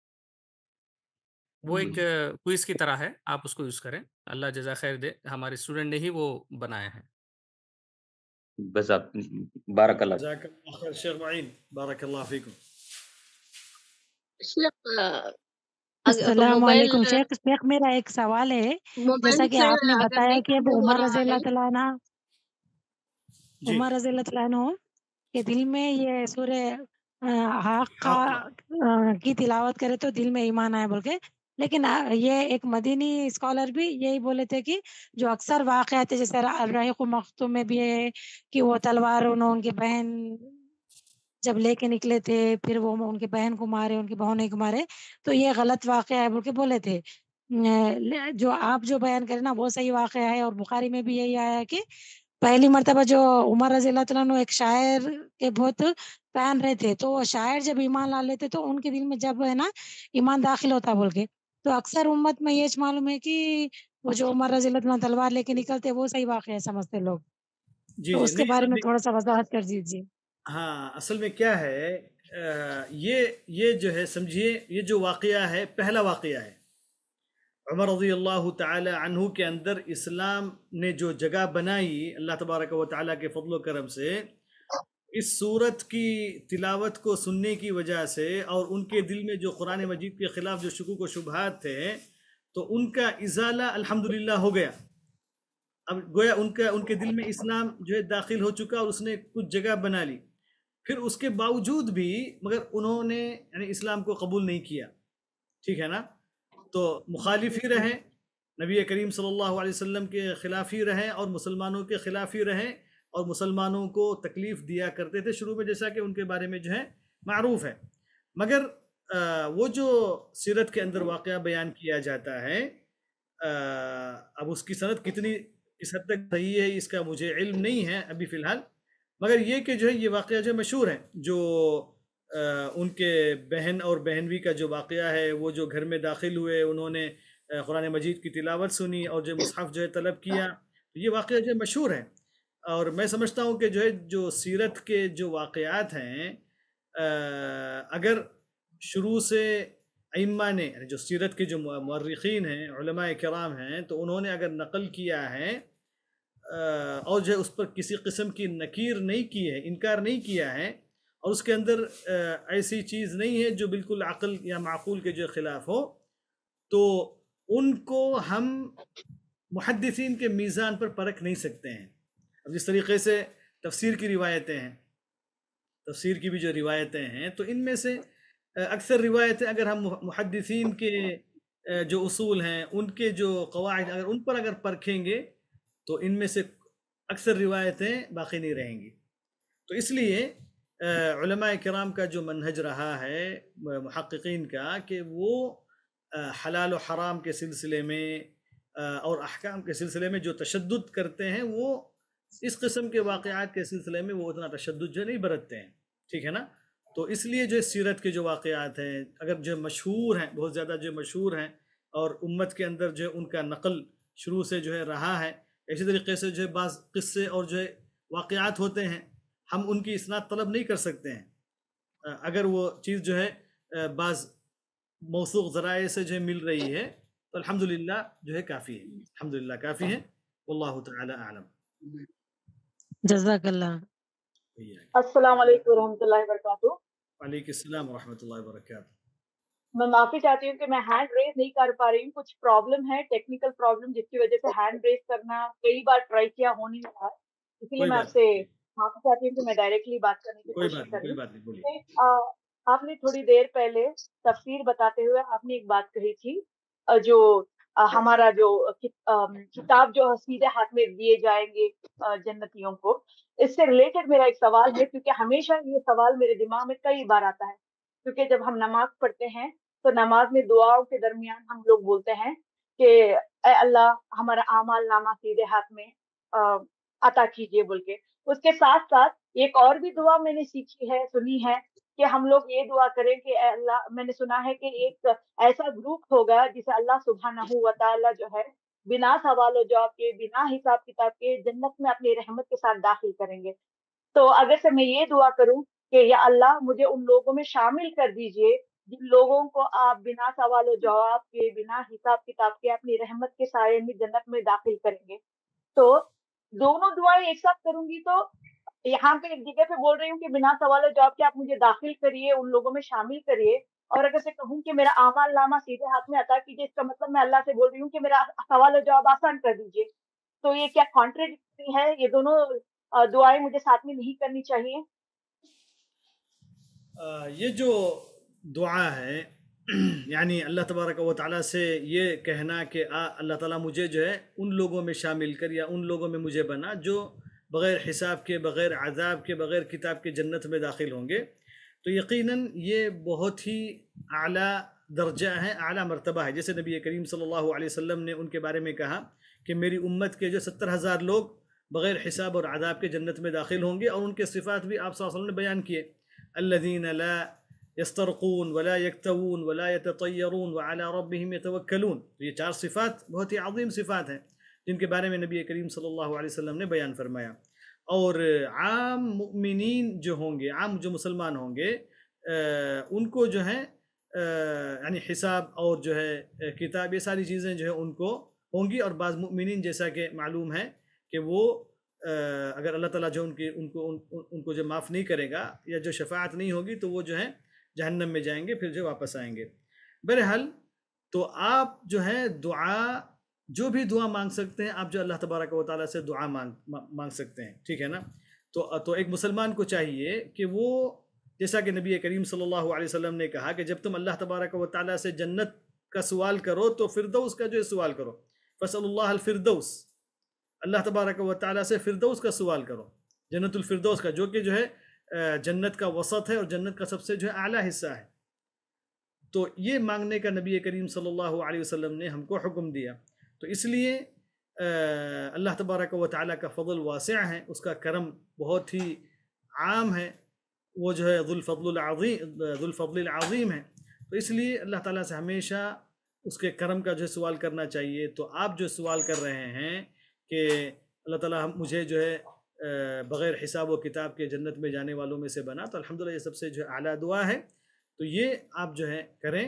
وہ ایک کوئز کی طرح ہے، آپ اس کو یوز کریں. اللہ جزا خیر دے، ہمارے اسٹوڈنٹ نے ہی وہ بنایا ہے. بس آپ بارک اللہ. جزاک اللہ خیر شیخ معین، بارک اللہ فیکم. السلام علیکم شیخ. شیخ میرا ایک سوال ہے، جیسا کہ آپ نے بتایا کہ اب عمر رضی اللہ تعالیٰ عنہ عمر رضی اللہ تعالیٰ عنہ کہ دل میں یہ سورہ حق کی تلاوت کرے تو دل میں ایمان آئے بول کے، لیکن یہ ایک مدینی اسکالر بھی یہی بولے تھے کہ جو اکثر واقعات جیسے الرحیق مختوم میں بھی ہے کہ وہ تلوار انہوں ان کی بہن جب لے کے نکلے تھے، پھر وہ ان کی بہن کو مارے، ان کی بہنیں کو مارے، تو یہ غلط واقعہ ہے بول کے بولے تھے. جو آپ جو بیان کریں نا وہ صحیح واقعہ ہے، اور بخاری میں بھی یہی آیا ہے کہ پہلی مرتبہ جو عمر رضی اللہ تعالیٰ عنہ ایک شاعر کے بہت فین رہے تھے، تو شاعر جب ایمان لا لیتے تو ان کے دل میں جب ہے نا ایمان داخل ہوتا بول کے. تو اکثر امت میں یہ معلوم ہے کہ وہ جو عمر رضی اللہ تعالیٰ تلوار لے کے نکلتے وہ صحیح واقعہ سمجھتے لوگ. تو اس کے بارے میں تھوڑا سا وضاحت کر دیجیے. ہاں اصل میں کیا ہے، یہ یہ جو ہے سمجھیے، یہ جو واقعہ ہے پہلا واقعہ ہے. عمر رضی اللہ تعالی عنہ کے اندر اسلام نے جو جگہ بنائی اللہ تبارک و تعالیٰ کے فضل و کرم سے، اس صورت کی تلاوت کو سننے کی وجہ سے، اور ان کے دل میں جو قرآن مجید کے خلاف جو شکوک و شبہات تھے تو ان کا ازالہ الحمدللہ ہو گیا. اب گویا ان کا ان کے دل میں اسلام جو ہے داخل ہو چکا، اور اس نے کچھ جگہ بنا لی. پھر اس کے باوجود بھی مگر انہوں نے یعنی اسلام کو قبول نہیں کیا. ٹھیک ہے نا، تو مخالف ہی رہے، نبی کریم صلی اللہ علیہ وسلم کے خلاف ہی رہے، اور مسلمانوں کے خلاف ہی رہے، اور مسلمانوں کو تکلیف دیا کرتے تھے شروع میں، جیسا کہ ان کے بارے میں جو ہے معروف ہے. مگر وہ جو سیرت کے اندر واقعہ بیان کیا جاتا ہے، اب اس کی سند کتنی اس حد تک صحیح ہے اس کا مجھے علم نہیں ہے ابھی فی الحال، مگر یہ کہ جو ہے یہ واقعہ جو مشہور ہے، جو ان کے بہن اور بہنوی کا جو واقعہ ہے، وہ جو گھر میں داخل ہوئے، انہوں نے قرآن مجید کی تلاوت سنی اور جو مصحف جو ہے طلب کیا، یہ واقعہ جو ہے مشہور ہے. اور میں سمجھتا ہوں کہ جو ہے جو سیرت کے جو واقعات ہیں، اگر شروع سے ائمہ نے جو سیرت کے جو مورخین ہیں، علماء کرام ہیں، تو انہوں نے اگر نقل کیا ہے اور جو ہے اس پر کسی قسم کی نکیر نہیں کی ہے، انکار نہیں کیا ہے، اور اس کے اندر ایسی چیز نہیں ہے جو بالکل عقل یا معقول کے جو خلاف ہو، تو ان کو ہم محدثین کے میزان پر پرکھ نہیں سکتے ہیں. اب جس طریقے سے تفسیر کی روایتیں ہیں، تفسیر کی بھی جو روایتیں ہیں، تو ان میں سے اکثر روایتیں اگر ہم محدثین کے جو اصول ہیں، ان کے جو قواعد اگر ان پر اگر پرکھیں گے تو ان میں سے اکثر روایتیں باقی نہیں رہیں گی. تو اس لیے علماء کرام کا جو منہج رہا ہے محققین کا کہ وہ حلال و حرام کے سلسلے میں اور احکام کے سلسلے میں جو تشدد کرتے ہیں وہ اس قسم کے واقعات کے سلسلے میں وہ اتنا تشدد جو نہیں برتتے ہیں، ٹھیک ہے نا؟ تو اس لیے جو سیرت کے جو واقعات ہیں اگر جو مشہور ہیں، بہت زیادہ جو مشہور ہیں اور امت کے اندر جو ان کا نقل شروع سے جو ہے رہا ہے، اسی طریقے سے جو ہے بعض قصے اور جو واقعات ہوتے ہیں ہم ان کی اسناد طلب نہیں کر سکتے ہیں اگر وہ چیز جو ہے بعض موثوق ذرائع سے جو ہے مل رہی ہے تو الحمدللہ جو ہے کافی ہے، الحمدللہ کافی ہے، واللہ تعالی اعلم۔ جزاک اللہ۔ السلام علیکم ورحمۃ اللہ وبرکاتہ۔ وعلیکم السلام ورحمۃ اللہ وبرکاتہ۔ میں معافی چاہتی ہوں کہ میں ہینڈ ریز نہیں کر پا رہی ہوں، کچھ پرابلم ہے، ٹیکنیکل پرابلم جس کی وجہ سے ہینڈ ریز کرنا کئی بار ٹرائی کیا ہو نہیں رہا، اس لیے میں آپ سے معافی چاہتی ہوں کہ میں ڈائریکٹلی بات کرنے کی کوشش کر رہی ہوں۔ آپ نے تھوڑی دیر پہلے تفسیر بتاتے ہوئے آپ نے ایک بات کہی تھی، جو ہمارا جو کتاب جو سیدھے ہاتھ میں دیے جائیں گے جنتیوں کو، اس سے ریلیٹڈ میرا ایک سوال ہے، کیونکہ ہمیشہ یہ سوال میرے دماغ میں کئی بار آتا ہے، کیونکہ جب ہم نماز پڑھتے ہیں تو نماز میں دعاؤں کے درمیان ہم لوگ بولتے ہیں کہ اے اللہ ہمارا اعمال نامہ سیدھے ہاتھ میں عطا کیجیے بول کے۔ اس کے ساتھ ساتھ ایک اور بھی دعا میں نے سیکھی ہے، سنی ہے، کہ ہم لوگ یہ دعا کریں کہ اے اللہ، میں نے سنا ہے کہ ایک ایسا گروپ ہوگا جسے اللہ سبحانہ و تعالیٰ جو ہے بنا سوال و جواب کے، بنا حساب کتاب کے جنت میں اپنی رحمت کے ساتھ داخل کریں گے۔ تو اگر سے میں یہ دعا کروں کہ یا اللہ مجھے ان لوگوں میں شامل کر دیجئے جن لوگوں کو آپ بنا سوال و جواب کے، بنا حساب کتاب کے اپنی رحمت کے سائے میں جنت میں داخل کریں گے، تو دونوں دعائیں ایک ساتھ کروں گی تو یہاں پہ ایک جگہ پہ بول رہی ہوں کہ بنا سوال و جواب کے آپ مجھے داخل کریے، ان لوگوں میں شامل کریے، اور اگر سے کہوں کہ میرا اعمال نامہ سیدھے ہاتھ میں عطا کیجیے، اس کا مطلب میں اللہ سے بول رہی ہوں کہ میرا سوال و جواب آسان کر دیجیے۔ تو یہ کیا کانٹریڈکٹری ہے؟ یہ دونوں دعائیں مجھے ساتھ میں نہیں کرنی چاہیے؟ یہ جو دعا ہے یعنی اللہ تبارک و تعالیٰ سے یہ کہنا کہ اللہ تعالیٰ مجھے جو ہے ان لوگوں میں شامل کر، یا ان لوگوں میں مجھے بنا جو بغیر حساب کے، بغیر عذاب کے، بغیر کتاب کے جنت میں داخل ہوں گے، تو یقیناً یہ بہت ہی اعلیٰ درجہ ہے، اعلیٰ مرتبہ ہے۔ جیسے نبی کریم صلی اللہ علیہ وسلم نے ان کے بارے میں کہا کہ میری امت کے جو ستر ہزار لوگ بغیر حساب اور عذاب کے جنت میں داخل ہوں گے، اور ان کے صفات بھی آپ صلی اللہ علیہ وسلم نے بیان کیے، الذین لا یسترقون ولا یکتوون ولا یتطیرون وعلی ربہم یتوکلون۔ یہ چار صفات بہت ہی عظیم صفات ہیں جن کے بارے میں نبی کریم صلی اللہ علیہ وسلم نے بیان فرمایا۔ اور عام مؤمنین جو ہوں گے، عام جو مسلمان ہوں گے، ان کو جو ہے یعنی حساب اور جو ہے کتاب، یہ ساری چیزیں جو ہے ان کو ہوں گی، اور بعض مؤمنین جیسا کہ معلوم ہے کہ وہ اگر اللہ تعالیٰ جو ان کی ان کو ان کو جو معاف نہیں کرے گا یا جو شفاعت نہیں ہوگی تو وہ جو ہے جہنم میں جائیں گے، پھر جو واپس آئیں گے۔ بہرحال تو آپ جو ہے دعا، جو بھی دعا مانگ سکتے ہیں آپ، جو اللہ تبارک و تعالیٰ سے دعا مانگ مانگ سکتے ہیں، ٹھیک ہے نا؟ تو تو ایک مسلمان کو چاہیے کہ وہ، جیسا کہ نبی کریم صلی اللہ علیہ وسلم نے کہا کہ جب تم اللہ تبارک و تعالیٰ سے جنت کا سوال کرو تو فردوس کا جو ہے سوال کرو، فصل اللہ الفردوس، اللہ تبارک و تعالیٰ سے فردوس کا سوال کرو، جنت الفردوس کا، جو کہ جو ہے جنت کا وسط ہے اور جنت کا سب سے جو ہے اعلیٰ حصہ ہے۔ تو یہ مانگنے کا نبی کریم صلی اللہ علیہ وسلم نے ہم کو حکم دیا۔ تو اس لیے اللہ تبارک و تعالیٰ کا فضل واسع ہے، اس کا کرم بہت ہی عام ہے، وہ جو ہے ذو الفضل العظیم ذو الفضل العظیم ہے۔ تو اس لیے اللہ تعالیٰ سے ہمیشہ اس کے کرم کا جو ہے سوال کرنا چاہیے۔ تو آپ جو سوال کر رہے ہیں کہ اللہ تعالیٰ مجھے جو ہے بغیر حساب و کتاب کے جنت میں جانے والوں میں سے بنا، تو الحمدللہ یہ سب سے جو ہے اعلیٰ دعا ہے، تو یہ آپ جو ہے کریں۔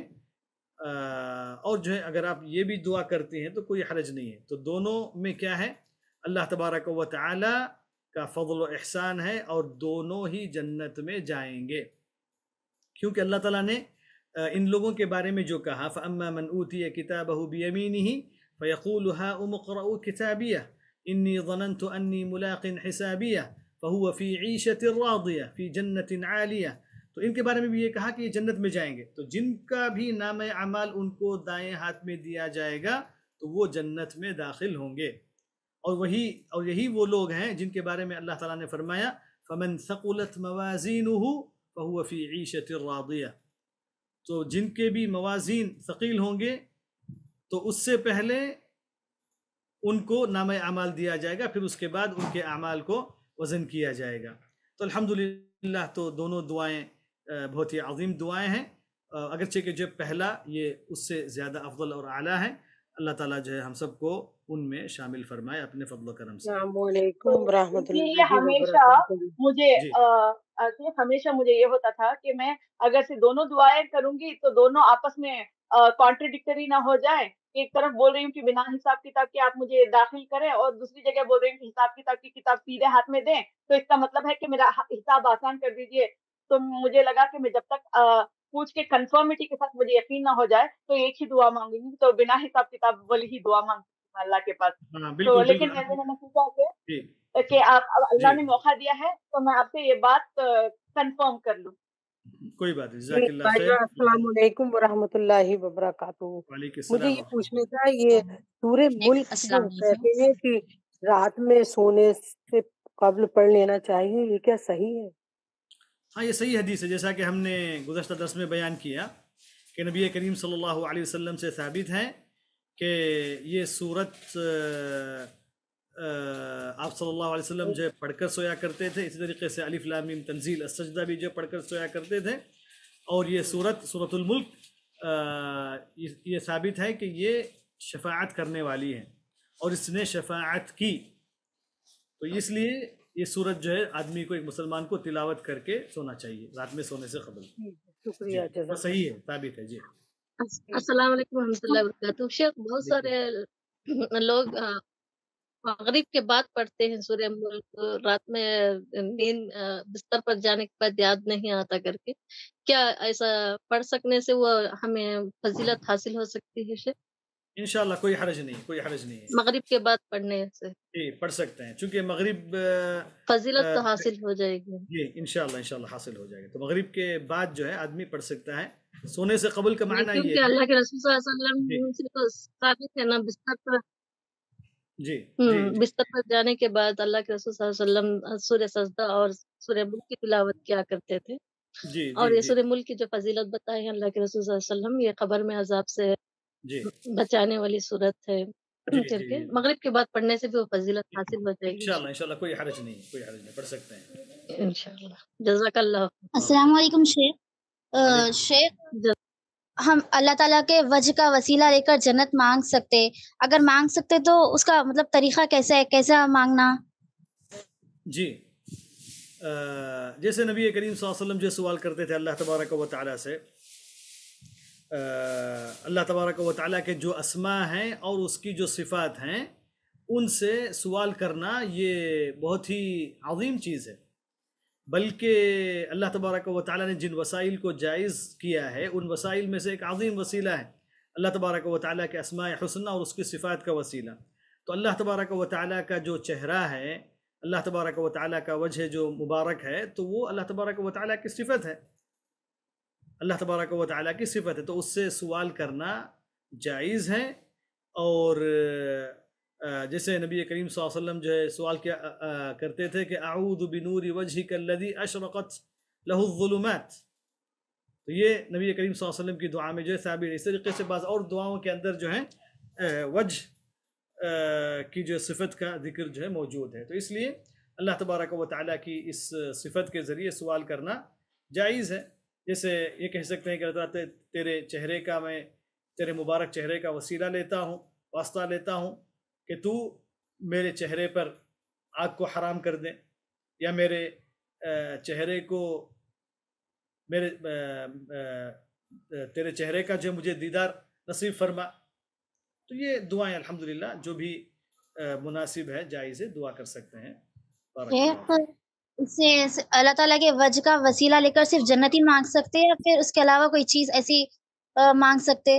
اور جو ہے اگر آپ یہ بھی دعا کرتے ہیں تو کوئی حرج نہیں ہے۔ تو دونوں میں کیا ہے، اللہ تبارک و تعالی کا فضل و احسان ہے، اور دونوں ہی جنت میں جائیں گے، کیونکہ اللہ تعالیٰ نے ان لوگوں کے بارے میں جو کہا، فَأَمَّا مَنْ أُوتِيَ كِتَابَهُ بِيَمِينِهِ فَيَقُولُ هَاؤُمُ اقْرَءُوا كِتَابِيَهْ إِنِّي ظَنَنْتُ أَنِّي مُلَاقٍ حِسَابِيَهْ فَهُوَ فِي عِيشَةٍ رَاضِيَةٍ فِي جَنَّةٍ عَالِيَةٍ۔ تو ان کے بارے میں بھی یہ کہا کہ یہ جنت میں جائیں گے، تو جن کا بھی نام اعمال ان کو دائیں ہاتھ میں دیا جائے گا تو وہ جنت میں داخل ہوں گے، اور وہی اور یہی وہ لوگ ہیں جن کے بارے میں اللہ تعالیٰ نے فرمایا فمن ثقلت موازینہ فهو فی عیشۃ راضیہ، تو جن کے بھی موازین ثقیل ہوں گے تو اس سے پہلے ان کو نامہ اعمال دیا جائے گا، پھر اس کے بعد ان کے اعمال کو وزن کیا جائے گا۔ تو الحمدللہ تو دونوں دعائیں بہت ہی عظیم دعائیں ہیں، اگرچہ کہ جو پہلا یہ اس سے زیادہ افضل اور اعلیٰ ہے۔ اللہ تعالیٰ جو ہے ہم سب کو ان میں شامل فرمائے اپنے فضل و کرم سے۔ السلام علیکم ورحمۃ یہ اللہ ہمیشہ وبرکاتہ۔ مجھے جی آ، ہمیشہ مجھے یہ ہوتا تھا کہ میں اگر سے دونوں دعائیں کروں گی تو دونوں آپس میں کانٹرڈکٹری نہ ہو جائیں۔ ایک طرف بول رہی ہوں کہ بنا حساب کتاب کے آپ مجھے داخل کریں، اور دوسری جگہ بول رہی ہوں کہ حساب کتاب کی کتاب سیدھے ہاتھ میں دیں، تو اس کا مطلب ہے کہ میرا حساب آسان کر دیجئے۔ تو مجھے لگا کہ میں جب تک پوچھ کے کنفرمیٹی کے ساتھ مجھے یقین نہ ہو جائے تو ایک ہی دعا مانگوں گی، تو بنا حساب کتاب والی ہی دعا مانگتی ہوں اللہ کے پاس۔ ہاں تو بالکل لیکن بالکل ایسے میں نے پوچھا کہ جی کہ آپ اب اللہ جی نے موقع دیا ہے تو میں آپ سے یہ بات کنفرم کر لوں۔ کوئی بات نہیں، جی جزاک اللہ بھائی خیر۔ جان، السلام علیکم ورحمۃ اللہ وبرکاتہ۔ وعلیکم مجھے السلام یہ ورحمۃ پوچھنا اللہ۔ تھا، یہ سورہ ملک السلام جو علیکم۔ کہتے ہیں کہ رات میں سونے سے قبل پڑھ لینا چاہیے، یہ کیا صحیح ہے؟ ہاں یہ صحیح حدیث ہے، جیسا کہ ہم نے گزشتہ درس میں بیان کیا کہ نبی کریم صلی اللہ علیہ وسلم سے ثابت ہے کہ یہ صورت آپ صلی اللہ علیہ وسلم جو پڑھ کر سویا کرتے تھے، اسی طریقے سے الف لام میم تنزیل السجدہ بھی جو پڑھ کر سویا کرتے تھے، اور یہ صورت سورۃ الملک یہ ثابت ہے کہ یہ شفاعت کرنے والی ہے، اور اس نے شفاعت کی، تو اس لیے یہ صورت جو ہے آدمی کو، ایک مسلمان کو تلاوت کر کے سونا چاہیے رات میں سونے سے قبل۔ شکریہ، جی وہ جزاک صحیح ہے، ثابت ہے۔ جی السلام علیکم ورحمۃ اللہ وبرکاتہ۔ شیخ، بہت علیکم سارے لوگ آ، مغرب کے بعد پڑھتے ہیں سورہ ملک، رات میں نیند آ، بستر پر جانے کے بعد یاد نہیں آتا کر کے، کیا ایسا پڑھ سکنے سے وہ ہمیں فضیلت حاصل ہو سکتی ہے شیخ؟ انشاءاللہ کوئی حرج نہیں، کوئی حرج نہیں ہے، مغرب کے بعد پڑھنے سے جی پڑھ سکتے ہیں، چونکہ مغرب آ، فضیلت تو آ، حاصل ہو جائے گی۔ جی انشاءاللہ انشاءاللہ حاصل ہو جائے گا، تو مغرب کے بعد جو ہے آدمی پڑھ سکتا ہے۔ سونے سے قبل کا نہیں، معنی یہ کیونکہ ہے اللہ کے رسول صلی اللہ علیہ جی وسلم سے تو ثابت ہے نا، بستر پر جی ہوں جی جی بستر پر جانے کے بعد اللہ کے رسول صلی اللہ علیہ وسلم سورہ سجدہ اور سورہ ملک کی تلاوت کیا کرتے تھے، جی اور جی یہ جی سورہ ملک کی جو فضیلت بتائی ہے اللہ کے رسول صلی اللہ علیہ وسلم، یہ قبر میں عذاب سے جی بچانے والی صورت ہے جی کر جی کے جی مغرب کے بعد پڑھنے سے بھی وہ فضیلت حاصل ہو جائے گی انشاءاللہ انشاءاللہ کوئی حرج نہیں، کوئی حرج نہیں، پڑھ سکتے ہیں۔ انشاءاللہ۔ جزاک اللہ۔ السلام علیکم شیخ۔ آ، وعلیکم شیخ، جز- ہم اللہ تعالیٰ کے وجہ کا وسیلہ لے کر جنت مانگ سکتے؟ اگر مانگ سکتے تو اس کا مطلب طریقہ کیسا ہے، کیسا مانگنا؟ جی آ، جیسے نبی کریم صلی اللہ علیہ وسلم جو سوال کرتے تھے اللہ تبارک و تعالیٰ سے، آ، اللہ تبارک و تعالیٰ کے جو اسماء ہیں اور اس کی جو صفات ہیں ان سے سوال کرنا یہ بہت ہی عظیم چیز ہے، بلکہ اللہ تبارک و تعالیٰ نے جن وسائل کو جائز کیا ہے ان وسائل میں سے ایک عظیم وسیلہ ہے اللہ تبارک و تعالیٰ کے اسماء حسنہ اور اس کی صفات کا وسیلہ۔ تو اللہ تبارک و تعالیٰ کا جو چہرہ ہے، اللہ تبارک و تعالیٰ کا وجہ جو مبارک ہے، تو وہ اللہ تبارک و تعالیٰ کی صفت ہے، اللہ تبارک و تعالیٰ کی صفت ہے، تو اس سے سوال کرنا جائز ہے۔ اور آ، جیسے نبی کریم صلی اللہ علیہ وسلم جو ہے سوال کیا آ، آ، کرتے تھے کہ اعوذ بنور وجہک الذی اشرقت لہ الظلمات، تو یہ نبی کریم صلی اللہ علیہ وسلم کی دعا میں جو ہے ثابت ہے۔ اس طریقے سے بعض اور دعاؤں کے اندر جو ہے آ، وجہ آ، کی جو صفت کا ذکر جو ہے موجود ہے، تو اس لیے اللہ تبارک و تعالیٰ کی اس صفت کے ذریعے سوال کرنا جائز ہے۔ جیسے یہ کہہ سکتے ہیں کہ اللہ تعالیٰ تیرے چہرے کا میں تیرے مبارک چہرے کا وسیلہ لیتا ہوں، واسطہ لیتا ہوں کہ تو میرے چہرے پر آگ کو حرام کر دے، یا میرے چہرے کو میرے تیرے چہرے کا جو مجھے دیدار نصیب فرما۔ تو یہ دعائیں الحمدللہ جو بھی مناسب ہے، جائز ہے، دعا کر سکتے ہیں۔ بارک اللہ فیک۔ اس سے اللہ تعالیٰ کے وجہ کا وسیلہ لے کر صرف جنت ہی مانگ سکتے یا پھر اس کے علاوہ کوئی چیز ایسی آ، مانگ سکتے؟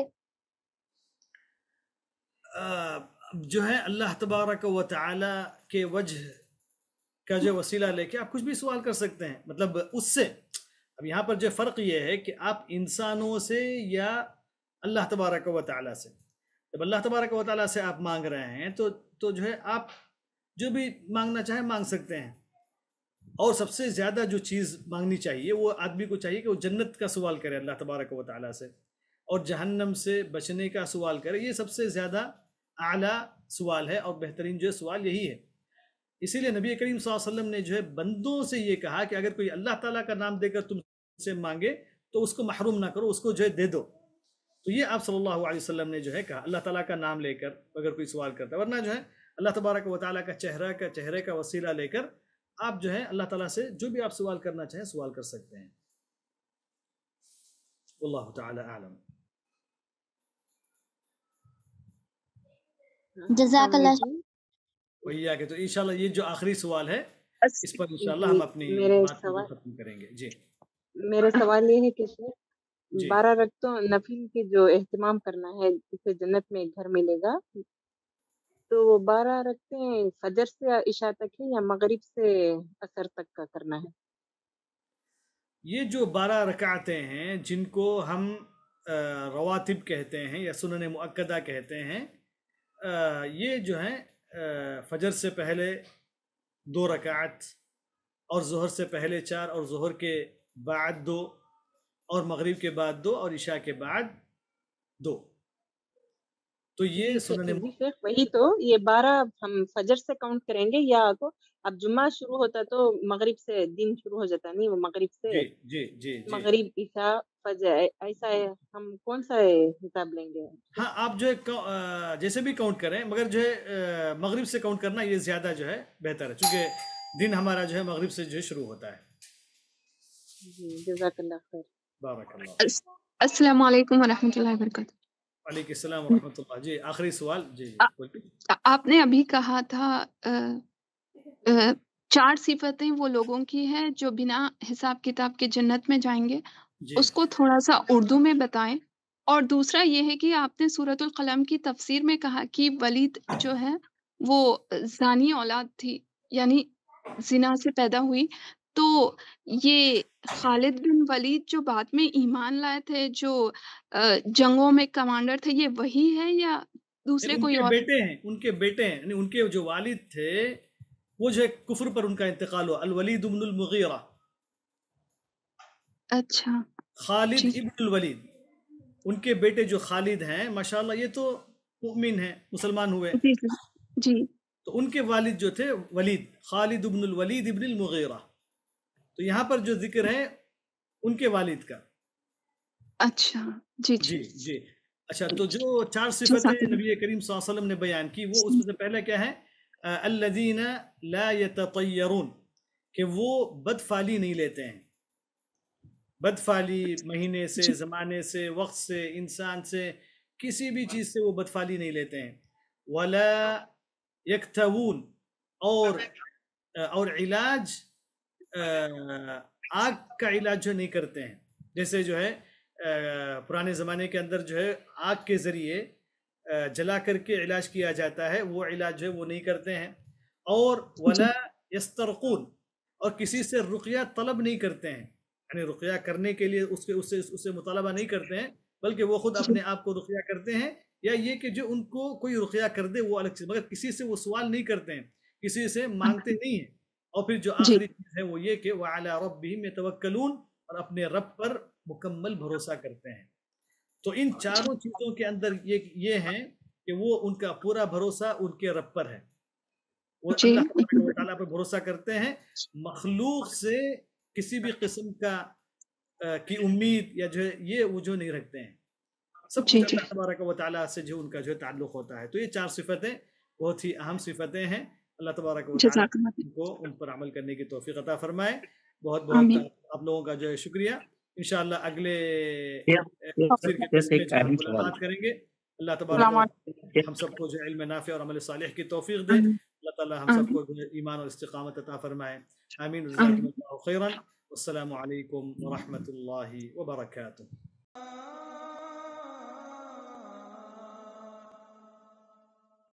آ، جو ہے اللہ تبارک و تعالی کے وجہ کا جو وسیلہ لے کے آپ کچھ بھی سوال کر سکتے ہیں، مطلب اس سے اب یہاں پر جو فرق یہ ہے کہ آپ انسانوں سے یا اللہ تبارک و تعالی سے، جب اللہ تبارک و تعالی سے آپ مانگ رہے ہیں تو تو جو ہے آپ جو بھی مانگنا چاہیں مانگ سکتے ہیں، اور سب سے زیادہ جو چیز مانگنی چاہیے وہ آدمی کو چاہیے کہ وہ جنت کا سوال کرے اللہ تبارک و تعالیٰ سے، اور جہنم سے بچنے کا سوال کرے. یہ سب سے زیادہ اعلیٰ سوال ہے اور بہترین جو سوال یہی ہے. اسی لیے نبی کریم صلی اللہ علیہ وسلم نے جو ہے بندوں سے یہ کہا کہ اگر کوئی اللہ تعالیٰ کا نام دے کر تم سے مانگے تو اس کو محروم نہ کرو، اس کو جو ہے دے دو. تو یہ آپ صلی اللہ علیہ وسلم نے جو ہے کہا اللہ تعالیٰ کا نام لے کر اگر کوئی سوال کرتا ہے، ورنہ جو ہے اللہ تبارک و تعالیٰ کا چہرہ کا چہرے کا وسیلہ لے کر آپ جو ہے اللہ تعالیٰ سے جو بھی آپ سوال کرنا چاہیں سوال کر سکتے ہیں. واللہ تعالی اعلم. جزاک اللہ. وہی کہ تو انشاءاللہ یہ جو آخری سوال ہے اس پر انشاءاللہ ہم اپنی بات کو ختم کریں گے. جی میرا سوال یہ ہے کہ سر بارہ رکعتوں نفل کے جو اہتمام کرنا ہے جسے جنت میں گھر ملے گا، تو وہ بارہ رکعتیں فجر سے عشاء تک ہے یا مغرب سے عصر تک کا کرنا ہے؟ یہ جو بارہ رکعتیں ہیں جن کو ہم رواتب کہتے ہیں یا سنن مؤکدہ کہتے ہیں، یہ جو ہیں فجر سے پہلے دو رکعت اور ظہر سے پہلے چار اور ظہر کے بعد دو اور مغرب کے بعد دو اور عشاء کے بعد دو. تو یہ سنن وہی تو یہ بارہ ہم فجر سے کاؤنٹ کریں گے یا تو اب جمعہ شروع ہوتا تو مغرب سے دن شروع ہو جاتا، نہیں وہ مغرب سے جی جی جی مغرب عشاء فجر ایسا ہے، ہم کون سا حساب لیں گے؟ ہاں آپ جو ہے جیسے بھی کاؤنٹ کریں، مگر جو ہے مغرب سے کاؤنٹ کرنا یہ زیادہ جو ہے بہتر ہے، چونکہ دن ہمارا جو ہے مغرب سے جو ہے شروع ہوتا ہے. جی جزاک اللہ خیر. بارک اللہ. السلام علیکم ورحمۃ اللہ وبرکاتہ. وعلیکم السلام ورحمۃ اللہ. جی آخری سوال. جی جی آپ نے ابھی کہا تھا چار صفتیں وہ لوگوں کی ہیں جو بنا حساب کتاب کے جنت میں جائیں گے، اس کو تھوڑا سا اردو میں بتائیں. اور دوسرا یہ ہے کہ آپ نے سورۃ القلم کی تفسیر میں کہا کہ ولید جو ہے وہ زانی اولاد تھی، یعنی زنا سے پیدا ہوئی. تو یہ خالد بن ولید جو بعد میں ایمان لائے تھے، جو جنگوں میں کمانڈر تھے، یہ وہی ہے یا دوسرے کوئی اور؟ بیٹے ہیں ان کے بیٹے ہیں، یعنی ان کے جو والد تھے وہ جو ہے کفر پر ان کا انتقال ہوا. الولید بن المغیرہ. اچھا. خالد ابن الولید، ان کے بیٹے جو خالد ہیں ماشاءاللہ یہ تو مؤمن ہیں، مسلمان ہوئے. جی. تو ان کے والد جو تھے ولید، خالد ابن الولید ابن المغیرہ. تو یہاں پر جو ذکر ہے ان کے والد کا. اچھا. جی جی جی اچھا. تو جو چار صفتیں نبی کریم صلی اللہ علیہ وسلم نے بیان کی، وہ اس میں سے پہلے کیا ہے؟ الذین لا یتطیرون، کہ وہ بدفعلی نہیں لیتے ہیں. بدفعلی مہینے سے، زمانے سے، وقت سے، انسان سے، کسی بھی چیز سے وہ بدفعلی نہیں لیتے ہیں. ولا یکتوون، اور اور علاج آگ کا علاج جو نہیں کرتے ہیں. جیسے جو ہے پرانے زمانے کے اندر جو ہے آگ کے ذریعے جلا کر کے علاج کیا جاتا ہے، وہ علاج جو ہے وہ نہیں کرتے ہیں. اور ولا یسترقون، اور کسی سے رقیہ طلب نہیں کرتے ہیں، یعنی رقیہ کرنے کے لیے اس کے اس سے اس سے مطالبہ نہیں کرتے ہیں، بلکہ وہ خود اپنے آپ کو رقیہ کرتے ہیں. یا یہ کہ جو ان کو کوئی رقیہ کر دے وہ الگ چیز، مگر کسی سے وہ سوال نہیں کرتے ہیں، کسی سے مانگتے نہیں ہیں. اور پھر جو آخری چیز ہے وہ یہ کہ وَعَلَىٰ رَبِّهِمْ يَتَوَكَّلُونَ، اور اپنے رب پر مکمل بھروسہ کرتے ہیں. تو ان چاروں چیزوں کے اندر یہ یہ ہیں کہ وہ ان کا پورا بھروسہ ان کے رب پر ہے، وہ اللہ تعالیٰ پر بھروسہ کرتے ہیں. مخلوق سے کسی بھی قسم کا کی امید یا جو ہے یہ وہ جو نہیں رکھتے ہیں. سب کچھ اللہ تبارک و تعالیٰ سے جو ان کا جو تعلق ہوتا ہے. تو یہ چار صفتیں بہت ہی اہم صفتیں ہیں. اللہ تبارک و تعالیٰ ان کو ان پر عمل کرنے کی توفیق عطا فرمائے. بہت بہت آپ لوگوں کا جو ہے شکریہ. انشاءاللہ اگلے ملاقات کریں گے. اللہ تبارک ہم سب کو جو علم نافع اور عمل صالح کی توفیق دے. اللہ تعالیٰ ہم سب کو ایمان اور استقامت عطا فرمائے. آمین. جزاکم اللہ خیرا. والسلام علیکم ورحمۃ اللہ وبرکاتہ.